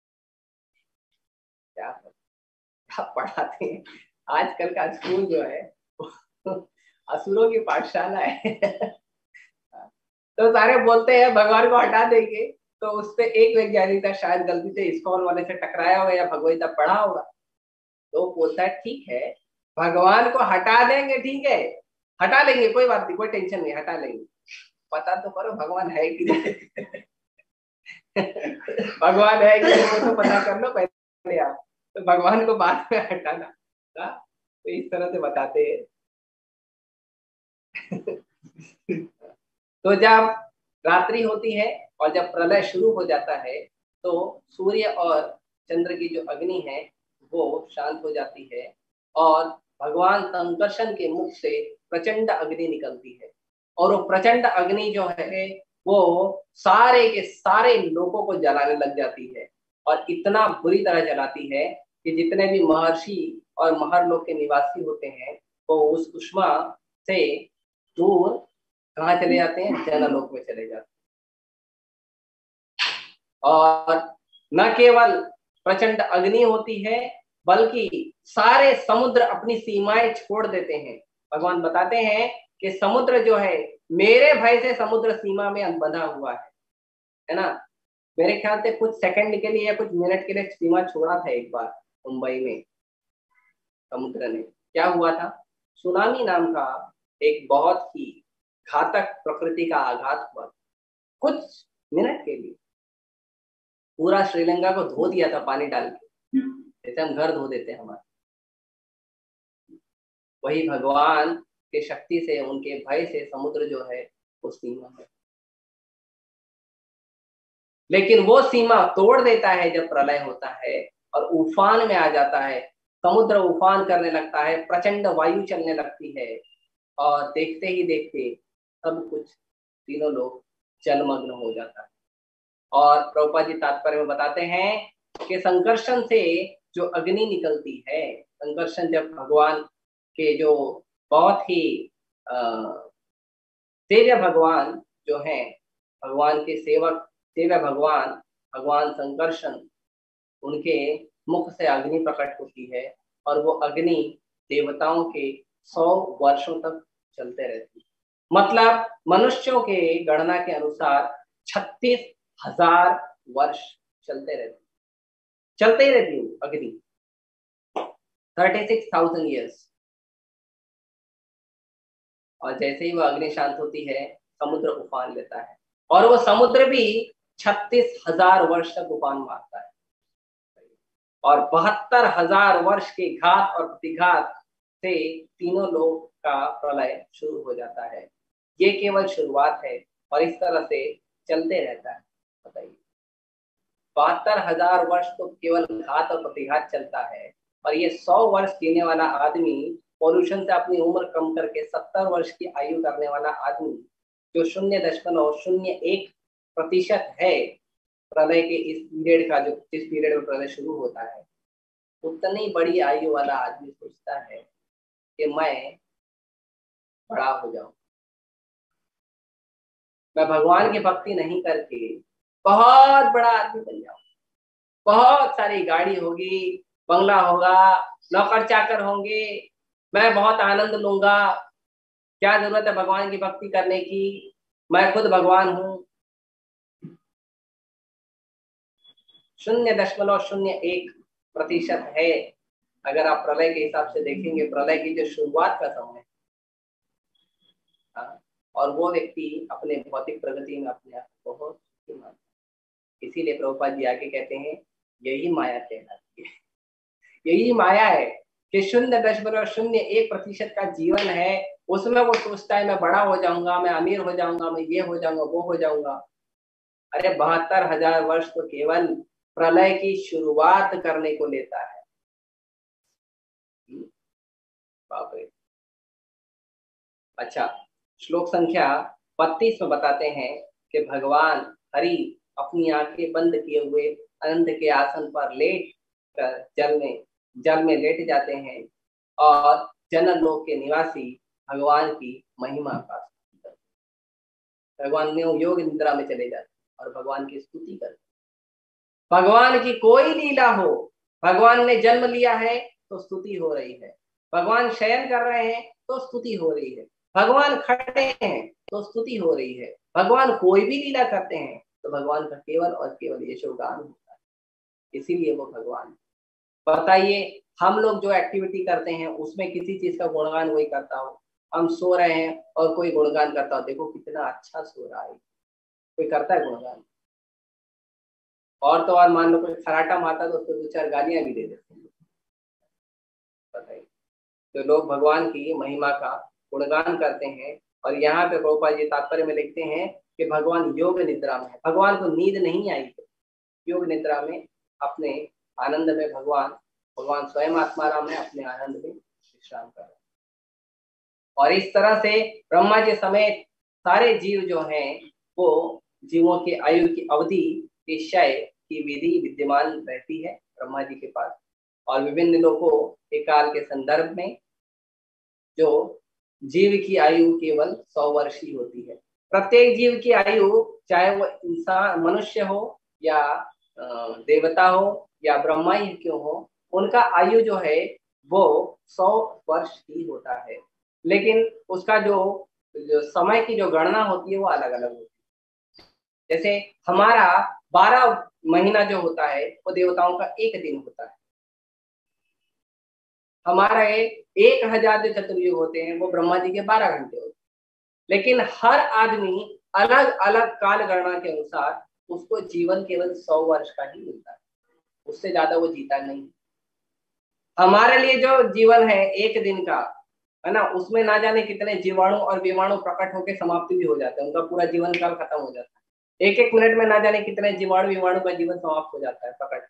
क्या क्या पढ़ाते हैं आजकल का स्कूल जो है असुरों की पाठशाला है। तो सारे बोलते हैं भगवान को हटा देंगे, तो उस पे एक वैज्ञानिक था शायद गलती से इस्कॉन वाले से टकराया होगा या भगवत गीता पढ़ा होगा, तो बोलता है ठीक है भगवान को हटा देंगे, ठीक है हटा लेंगे, कोई बात नहीं, कोई टेंशन नहीं, हटा लेंगे, पता तो करो भगवान है कि नहीं। भगवान है कि नहीं वो तो पता कर लो पहले आप, तो भगवान को बाद में हटाना। तो इस तरह से बताते हैं। तो जब रात्रि होती है और जब प्रलय शुरू हो जाता है तो सूर्य और चंद्र की जो अग्नि है वो शांत हो जाती है और भगवान संकर्षण के मुख से प्रचंड अग्नि निकलती है, और वो प्रचंड अग्नि जो है वो सारे के सारे लोगों को जलाने लग जाती है, और इतना बुरी तरह जलाती है कि जितने भी महर्षि और महरलोक के निवासी होते हैं वो उस उष्मा से दूर कहाँ चले जाते हैं, जनलोक में चले जाते हैं। और न केवल प्रचंड अग्नि होती है बल्कि सारे समुद्र अपनी सीमाएं छोड़ देते हैं। भगवान बताते हैं कि समुद्र जो है मेरे भय से समुद्र सीमा में बंधा हुआ है ना। मेरे ख्याल से कुछ सेकंड के लिए या कुछ मिनट के लिए सीमा छोड़ा था एक बार मुंबई में समुद्र ने। क्या हुआ था, सुनामी नाम का एक बहुत ही घातक प्रकृति का आघात हुआ, कुछ मिनट के लिए पूरा श्रीलंका को धो दिया था पानी डाल के, जैसे हम घर धो देते हैं हमारे। वही भगवान के शक्ति से, उनके भय से समुद्र जो है वो सीमा है, लेकिन वो सीमा तोड़ देता है जब प्रलय होता है और उफान में आ जाता है। समुद्र उफान करने लगता है, प्रचंड वायु चलने लगती है और देखते ही देखते सब कुछ, तीनों लोग जलमग्न हो जाता है। और प्रभुपाद जी तात्पर्य में बताते हैं कि संकर्षण से जो अग्नि निकलती है, संकर्षण जब भगवान के जो बहुत ही सेव्य भगवान जो हैं, भगवान के सेवक सेव्य भगवान भगवान संकर्षण, उनके मुख से अग्नि प्रकट होती है और वो अग्नि देवताओं के 100 वर्षों तक चलते रहती है। मतलब मनुष्यों के गणना के अनुसार 36,000 वर्ष चलते ही रहती है अग्नि, 36,000 ईयर्स। और जैसे ही वो अग्नि शांत होती है समुद्र उफान लेता है, और वो समुद्र भी 36,000 वर्ष तक उफान मारता है, और 72,000 वर्ष के घात और प्रतिघात से तीनों लोग का प्रलय शुरू हो जाता है। ये केवल शुरुआत है और इस तरह से चलते रहता है। बताइए 72,000 वर्ष तो केवल घात और प्रतिघात चलता है, और ये 100 वर्ष जीने वाला आदमी, पॉल्यूशन से अपनी उम्र कम करके 70 वर्ष की आयु करने वाला आदमी, जो 0.01% है प्रलय के इस पीरियड का, जो जिस पीरियड में प्रलय शुरू होता है, उतनी बड़ी आयु वाला आदमी सोचता है कि मैं बड़ा हो जाऊं, मैं भगवान की भक्ति नहीं करके बहुत बड़ा आदमी बन जाऊं, बहुत सारी गाड़ी होगी, बंगला होगा, नौकर चाकर होंगे, मैं बहुत आनंद लूंगा, क्या जरूरत है भगवान की भक्ति करने की, मैं खुद भगवान हूं। 0.01% है। अगर आप प्रलय के हिसाब से देखेंगे, प्रलय की जो शुरुआत का समय है, और वो व्यक्ति अपने भौतिक प्रगति में अपने आप को बहुत सुखी मानता है। इसीलिए प्रभुपाद जी आगे कहते हैं यही माया कहलाती है, यही माया है कि 0.01% का जीवन है, उसमें वो सोचता है मैं बड़ा हो जाऊंगा, मैं अमीर हो जाऊंगा, मैं ये हो जाऊंगा, वो हो जाऊंगा। अरे 72,000 वर्ष तो केवल प्रलय की शुरुआत करने को लेता है। बाप रे। अच्छा, श्लोक संख्या 32 में बताते हैं कि भगवान हरि अपनी आंखें बंद किए हुए अनंत के आसन पर लेट कर जल में लेट जाते हैं और जनन लोक के निवासी भगवान की महिमा का स्तुति करते हैं। भगवान ने योग निद्रा में चले जाते और भगवान की स्तुति करते। भगवान की कोई लीला हो, भगवान ने जन्म लिया है तो स्तुति हो रही है, भगवान शयन कर रहे हैं तो स्तुति हो रही है, भगवान खड़े हैं तो स्तुति हो रही है, भगवान कोई भी लीला करते हैं तो भगवान का केवल और केवल यशोगान होता है, इसीलिए वो भगवान। बताइए, हम लोग जो एक्टिविटी करते हैं उसमें किसी चीज का गुणगान कोई करता हो, हम सो रहे हैं और कोई गुणगान करता हो, देखो कितना अच्छा सो रहा है, कोई करता है गुणगान? और तो और मान लो कोई खराटा मारता तो उसको 2-4 गालियां भी दे देते हैं। बताइए, तो लोग भगवान की महिमा का गुणगान करते हैं। और यहाँ पे प्रभुपाद जी तात्पर्य में लिखते हैं कि भगवान योग निद्रा में है, भगवान को नींद नहीं आई है, योग निद्रा में अपने आनंद में भगवान स्वयं आत्माराम है, अपने आनंद में विश्राम कर रहे हैं। और इस तरह से ब्रह्मा जी समेत सारे जीव जो हैं वो जीवों की आयु की अवधि की क्षय की विधि विद्यमान रहती है ब्रह्मा जी के पास। और विभिन्न लोगों के काल के संदर्भ में जो जीव की आयु केवल 100 वर्ष ही होती है। प्रत्येक जीव की आयु, चाहे वो इंसान मनुष्य हो या देवता हो या ब्रह्मा ही क्यों हो, उनका आयु जो है वो 100 वर्ष ही होता है। लेकिन उसका जो समय की जो गणना होती है वो अलग अलग होती है। जैसे हमारा 12 महीना जो होता है वो देवताओं का एक दिन होता है। हमारा 1000 जो चतुर्युग होते हैं वो ब्रह्मा जी के 12 घंटे होते हैं। लेकिन हर आदमी अलग अलग काल गणना के अनुसार उसको जीवन केवल 100 वर्ष का ही मिलता है, उससे ज्यादा वो जीता नहीं। हमारे लिए जो जीवन है एक दिन का है ना, उसमें ना जाने कितने जीवाणु और विवाणु प्रकट होकर समाप्ति भी हो जाते हैं, उनका पूरा जीवन काल खत्म हो जाता है। एक मिनट में ना जाने कितने जीवाणु विवाणु का जीवन समाप्त हो जाता है प्रकट।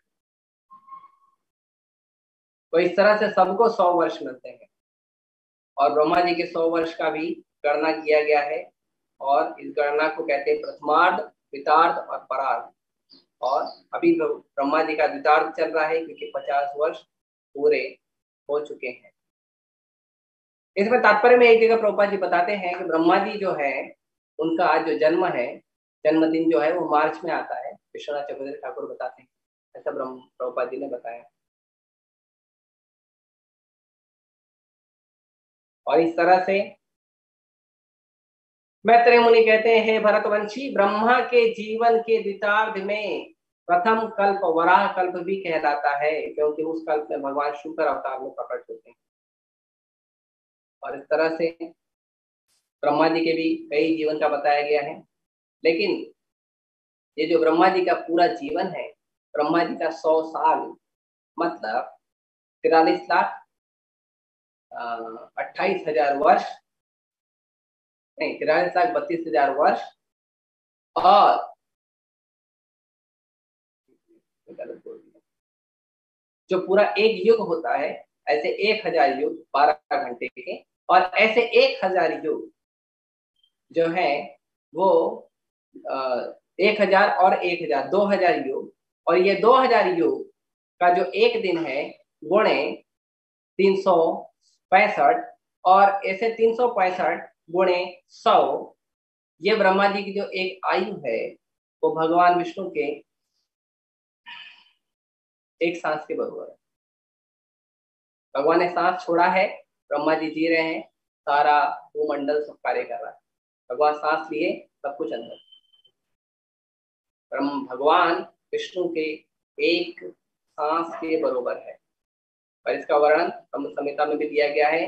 तो इस तरह से सबको 100 वर्ष मिलते हैं और ब्रह्मा जी के 100 वर्ष का भी गणना किया गया है। और इस गणना को कहते हैं प्रथमार्ध, द्वितार्ध और परार्ध। और अभी ब्रह्मा जी का द्वितार्ध चल रहा है क्योंकि 50 वर्ष पूरे हो चुके हैं। इसमें तात्पर्य में एक जगह प्रभुपाद जी बताते हैं कि ब्रह्मा जी जो है उनका जो जन्म है, जन्मदिन जो है वो मार्च में आता है, विश्वनाथ चक्रवर्ती ठाकुर बताते हैं, ऐसा प्रभुपाद जी ने बताया। और इस तरह से मैत्रेय मुनि कहते हैं, हे भरतवंशी, ब्रह्मा के जीवन के द्वितार्ध में प्रथम कल्प वराह कल्प भी कहलाता है, क्योंकि उस कल्प में भगवान शुक्र अवतार में प्रकट होते हैं। और इस तरह से ब्रह्मा जी के भी कई जीवन का बताया गया है। लेकिन ये जो ब्रह्मा जी का पूरा जीवन है, ब्रह्मा जी का 100 साल मतलब 43,28,000 वर्ष नहीं, 43,32,000 वर्ष। और जो पूरा एक युग होता है, ऐसे 1000 युग 12 घंटे के, और ऐसे 1000 युग जो है वो 1000 और 1000 2000 युग। और ये 2000 युग का जो एक दिन है गुणे 365, और ऐसे 365 गुणे 100, ये ब्रह्मा जी की जो एक आयु है वो भगवान विष्णु के एक सांस के बराबर है। भगवान ने सांस छोड़ा है, ब्रह्मा जी जी रहे हैं, सारा भूमंडल सब कार्य कर रहा है। भगवान सांस लिए, सब कुछ अंदर। भगवान विष्णु के एक सांस के बराबर है। और इसका वर्णन ब्रह्म संहिता में भी दिया गया है।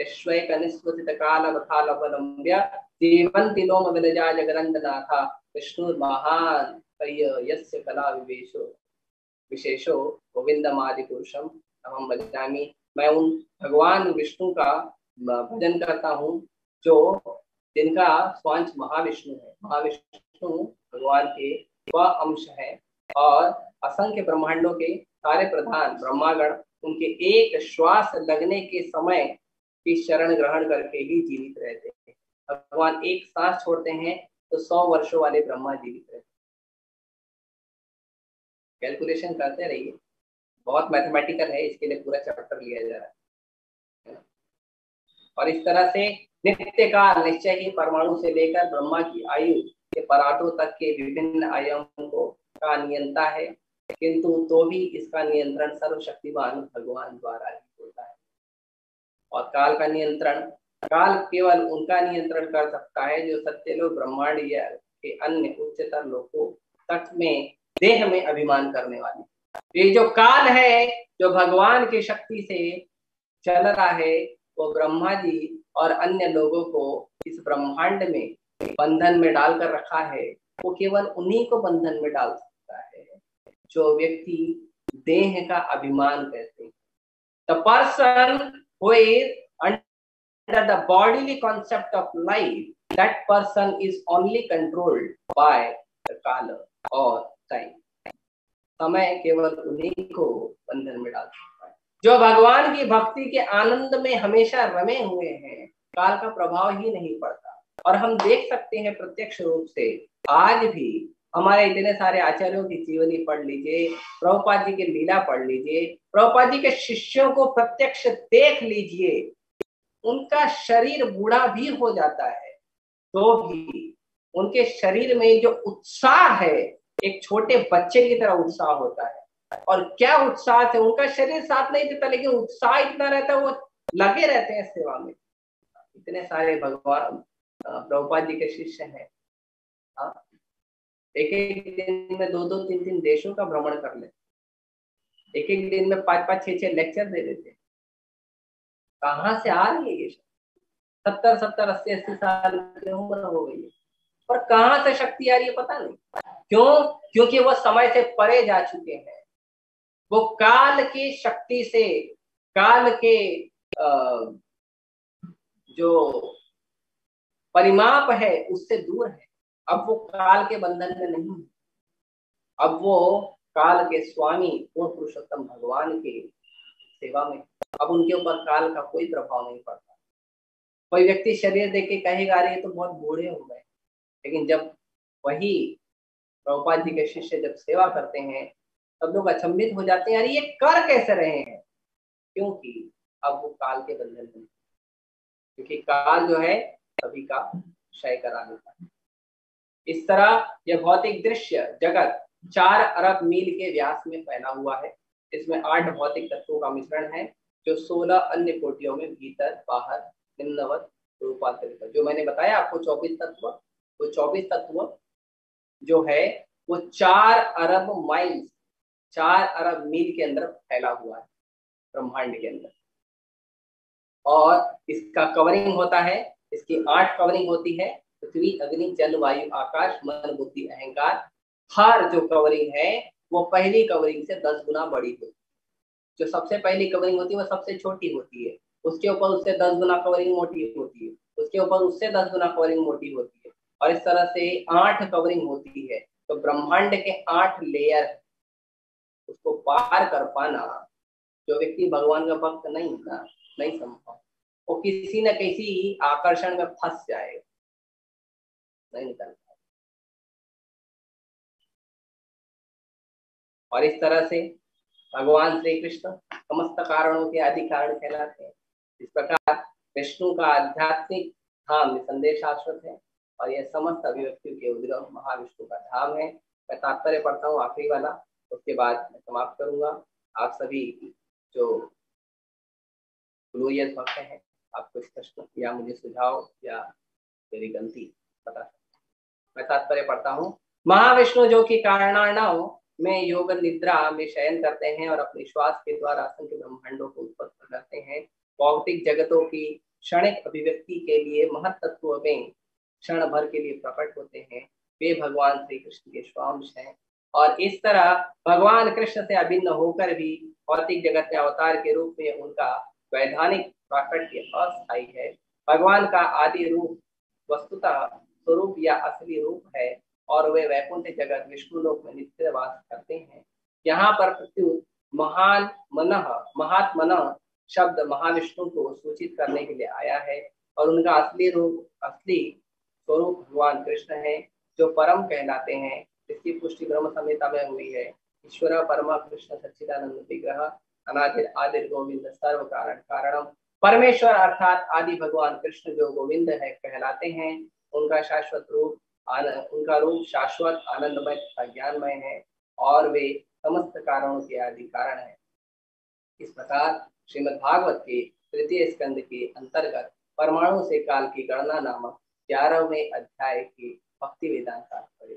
जीवंति लोम विलजा जगनंदनाथा विष्णु महान यस्य कला विशेषो गोविंदमादि पुरुषम अहम भजामि मैं उन भगवान विष्णु का भजन करता हूँ जो जिनका स्वांश महाविष्णु है। महाविष्णु भगवान के वह अंश है और असंख्य ब्रह्मांडों के सारे प्रधान ब्रह्मागण उनके एक श्वास लगने के समय की शरण ग्रहण करके ही जीवित रहते हैं। भगवान एक सांस छोड़ते हैं तो 100 वर्षों वाले ब्रह्मा जीवित रहते हैं। कैलकुलेशन करते रहिए, बहुत मैथमेटिकल है, इसके लिए पूरा चैप्टर लिया जा रहा है। और इस तरह से नित्य काल निश्चय ही परमाणु से लेकर ब्रह्मा की आयु के पराठों तक के विभिन्न आयामों को का नियंता है, किंतु तो भी इसका नियंत्रण सर्वशक्तिमान भगवान द्वारा ही होता है। और काल का नियंत्रण, काल केवल उनका नियंत्रण कर सकता है जो सत्यलोक ब्रह्मांड या के अन्य उच्चतर लोकों तक में देह में अभिमान करने वाले। ये जो काल है जो भगवान की शक्ति से चल रहा है, वो ब्रह्मा जी और अन्य लोगों को इस ब्रह्मांड में बंधन में डालकर रखा है। वो केवल उन्हीं को बंधन में डाल सकता है जो व्यक्ति देह का अभिमान करते हैं। The person who is under the bodily concept of life, that person is only controlled by the kala or time. समय केवल उन्हीं को बंधन में डाल सकता है। जो भगवान की भक्ति के आनंद में हमेशा रमे हुए हैं, काल का प्रभाव ही नहीं पड़ता। और हम देख सकते हैं प्रत्यक्ष रूप से, आज भी हमारे इतने सारे आचार्यों की जीवनी पढ़ लीजिए, प्रभुपाद जी की लीला पढ़ लीजिए, प्रभुपाद जी के शिष्यों को प्रत्यक्ष देख लीजिए, उनका शरीर बूढ़ा भी हो जाता है तो भी उनके शरीर में जो उत्साह है एक छोटे बच्चे की तरह उत्साह होता है। और क्या उत्साह है, उनका शरीर साथ नहीं देता लेकिन उत्साह इतना रहता है, वो लगे रहते हैं सेवा में। इतने सारे भगवान प्रभुपाद जी के शिष्य हैं, एक एक दिन में 2-2, 3-3 देशों का भ्रमण कर लेते, एक एक दिन में 5-5, 6-6 लेक्चर दे देते। कहाँ से आ रही है ये? 70, 80 साल की उम्र हो गई है और कहाँ से शक्ति आ रही है पता नहीं। क्यों? क्योंकि वो समय से परे जा चुके हैं। वो काल की शक्ति से, काल के जो परिमाप है उससे दूर है। अब वो काल के बंधन में नहीं है, अब वो काल के स्वामी पूर्ण पुरुषोत्तम भगवान के सेवा में। अब उनके ऊपर काल का कोई प्रभाव नहीं पड़ता। कोई व्यक्ति शरीर देख के कहेगा अरे तो बहुत बूढ़े हो गए, लेकिन जब वही प्रभुपाद जी के शिष्य जब सेवा करते हैं सब लोग अचंभित हो जाते हैं, अरे ये कर कैसे रहे हैं? क्योंकि अब वो काल के बंधन में, क्योंकि काल जो है सभी का क्षय करा देता है। इस तरह यह भौतिक दृश्य जगत 4 अरब मील के व्यास में फैला हुआ है। इसमें 8 भौतिक तत्वों का मिश्रण है जो 16 अन्य कोटियों में भीतर बाहर निम्नवत रूपांतरित है। जो मैंने बताया आपको 24 तत्व, वो 24 तत्व जो है वो 4 अरब माइल्स, 4 अरब मील के अंदर फैला हुआ है ब्रह्मांड के अंदर। और इसका कवरिंग होता है, इसकी 8 कवरिंग होती है, पृथ्वी, अग्नि, जल, वायु, आकाश, मन, बुद्धि, अहंकार। हर जो कवरिंग है वो पहली कवरिंग से 10 गुना बड़ी होती है। जो सबसे पहली कवरिंग होती है वो सबसे छोटी होती है, उसके ऊपर उससे 10 गुना कवरिंग मोटी होती है, उसके ऊपर उससे 10 गुना कवरिंग मोटी होती है, और इस तरह से 8 कवरिंग होती है। तो ब्रह्मांड के 8 लेयर, उसको पार कर पाना जो व्यक्ति भगवान का भक्त नहीं ना, नहीं संभव। वो किसी न किसी आकर्षण में फंस जाएगा, नहीं निकल पाएगा। और इस तरह से भगवान श्री कृष्ण समस्त कारणों के आदि कारण कहलाते हैं। इस प्रकार विष्णु का आध्यात्मिक धाम निसंदेह शाश्वत है और यह समस्त अभिव्यक्तियों के उद्गम महाविष्णु का धाम है। मैं तात्पर्य पढ़ता हूँ आखिरी वाला, उसके बाद मैं समाप्त करूंगा। आप सभी जो ग्लोरियस भक्त हैं, आप कुछ प्रश्न या मुझे सुझाव या मेरी गलती बता सकते। मैं तात्पर्य पढ़ता हूँ। महाविष्णु जो कि कारणार्णव में योग निद्रा में शयन करते हैं और अपने श्वास के द्वारा असंख्य ब्रह्मांडों को उत्पन्न करते हैं, भौतिक जगतों की क्षणिक अभिव्यक्ति के लिए महत्त्व में क्षण भर के लिए प्रकट होते हैं, वे भगवान श्री कृष्ण के स्वांश हैं। और इस तरह भगवान कृष्ण से अभिन्न होकर भी भौतिक जगत में अवतार के रूप में उनका वैधानिक प्राकट्य अस्थायी है। भगवान का आदि रूप वस्तुतः स्वरूप या असली रूप है और वे वैकुंठ जगत विष्णु लोक में नित्य वास करते हैं। यहाँ पर प्रत्युत महात्मनः शब्द महाविष्णु को सूचित करने के लिए आया है और उनका असली स्वरूप भगवान कृष्ण है जो परम कहलाते हैं। इसकी पुष्टि ब्रह्म संहिता में हुई है। ईश्वर परमा कृष्ण सच्चिदानंद विग्रह अनादिर आदिर गोविंद सर्व कारण कारणम। परमेश्वर अर्थात आदि भगवान कृष्ण जो गोविंद है कहलाते हैं। उनका रूप शाश्वत आनंदमय तथा ज्ञानमय है और वे समस्त कारणों के आदि कारण है। इस प्रकार श्रीमद् भागवत के तृतीय स्कंद के अंतर्गत परमाणु से काल की गणना नामक 11वें अध्याय की भक्ति वेदांत तात्पर्य।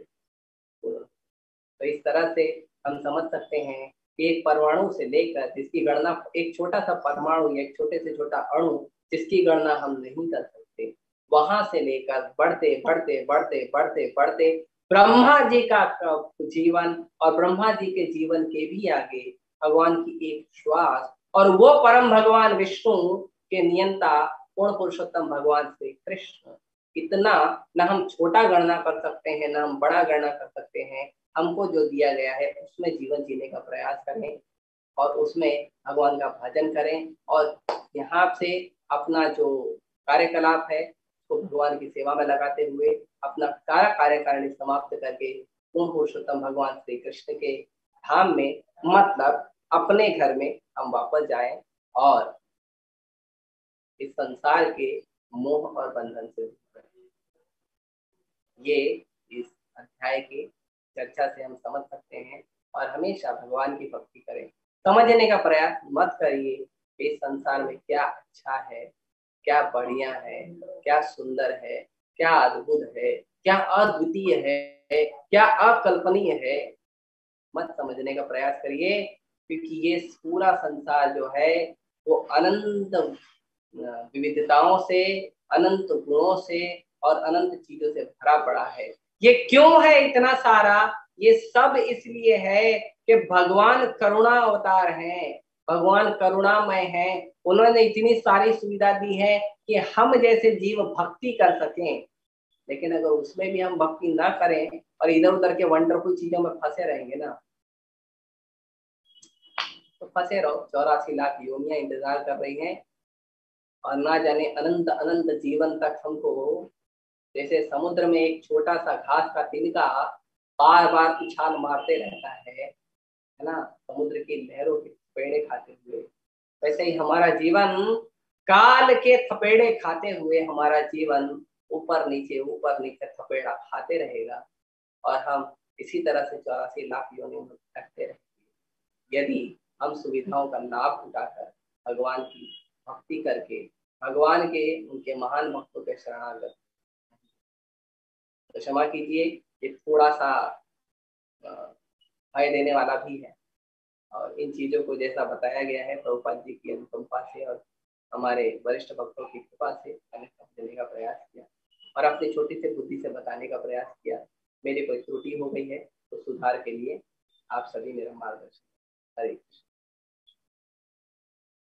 तो इस तरह से हम समझ सकते हैं कि एक परमाणु से लेकर जिसकी गणना, एक छोटा सा परमाणु या एक छोटे से छोटा अणु जिसकी गणना हम नहीं कर सकते, वहां से लेकर बढ़ते बढ़ते बढ़ते बढ़ते बढ़ते ब्रह्मा जी का जीवन और ब्रह्मा जी के जीवन के भी आगे भगवान की एक श्वास और वो परम भगवान विष्णु के नियंता पूर्ण पुरुषोत्तम भगवान श्री कृष्ण। इतना न हम छोटा गणना कर सकते हैं न हम बड़ा गणना कर सकते हैं। हमको जो दिया गया है उसमें जीवन जीने का प्रयास करें और उसमें भगवान का भजन करें और यहाँ से अपना जो कार्यकलाप है तो भगवान की सेवा में लगाते हुए अपना सारा कार्यकारिणी समाप्त करके पूर्ण पुरुषोत्तम भगवान श्री कृष्ण के धाम में, मतलब अपने घर में हम वापस जाएं और इस संसार के मोह और बंधन से दूर रहें। ये इस अध्याय की चर्चा से हम समझ सकते हैं और हमेशा भगवान की भक्ति करें। समझने का प्रयास मत करिए कि इस संसार में क्या अच्छा है, क्या बढ़िया है, क्या सुंदर है, क्या अद्भुत है, क्या अद्वितीय है, क्या अकल्पनीय है। मत समझने का प्रयास करिए क्योंकि ये पूरा संसार जो है वो अनंत विविधताओं से, अनंत गुणों से और अनंत चीजों से भरा पड़ा है। ये क्यों है इतना सारा? ये सब इसलिए है कि भगवान करुणा अवतार हैं, भगवान करुणामय हैं। उन्होंने इतनी सारी सुविधा दी है कि हम जैसे जीव भक्ति कर सकें। लेकिन अगर उसमें भी हम भक्ति ना करें और इधर उधर के वंडरफुल चीजों में फंसे रहेंगे ना, तो फंसे रहो। 84 लाख योनियां इंतजार कर रही हैं और ना जाने अनंत अनंत जीवन तक हमको, जैसे समुद्र में एक छोटा सा घास का तिनका बार बार उछाल मारते रहता है ना, समुद्र की लहरों के थपेड़े खाते हुए, वैसे ही हमारा जीवन काल के थपेड़े खाते हुए हमारा जीवन ऊपर नीचे थपेड़ा खाते रहेगा और हम इसी तरह से 84 लाख योनियों में भटकते रहेंगे। यदि हम सुविधाओं का लाभ उठाकर भगवान की भक्ति करके भगवान के उनके महान भक्तों के शरणागत, तो क्षमा कीजिए ये थोड़ा सा भय देने वाला भी है और इन चीजों को जैसा बताया गया है प्रभुपाद जी की अनुकंपा से और हमारे वरिष्ठ भक्तों की कृपा से मैंने समझने का प्रयास किया और अपनी छोटी सी बुद्धि से बताने का प्रयास किया। मेरी कोई त्रुटि हो गई है तो सुधार के लिए आप सभी मेरा मार्गदर्शन। हरे कृष्ण।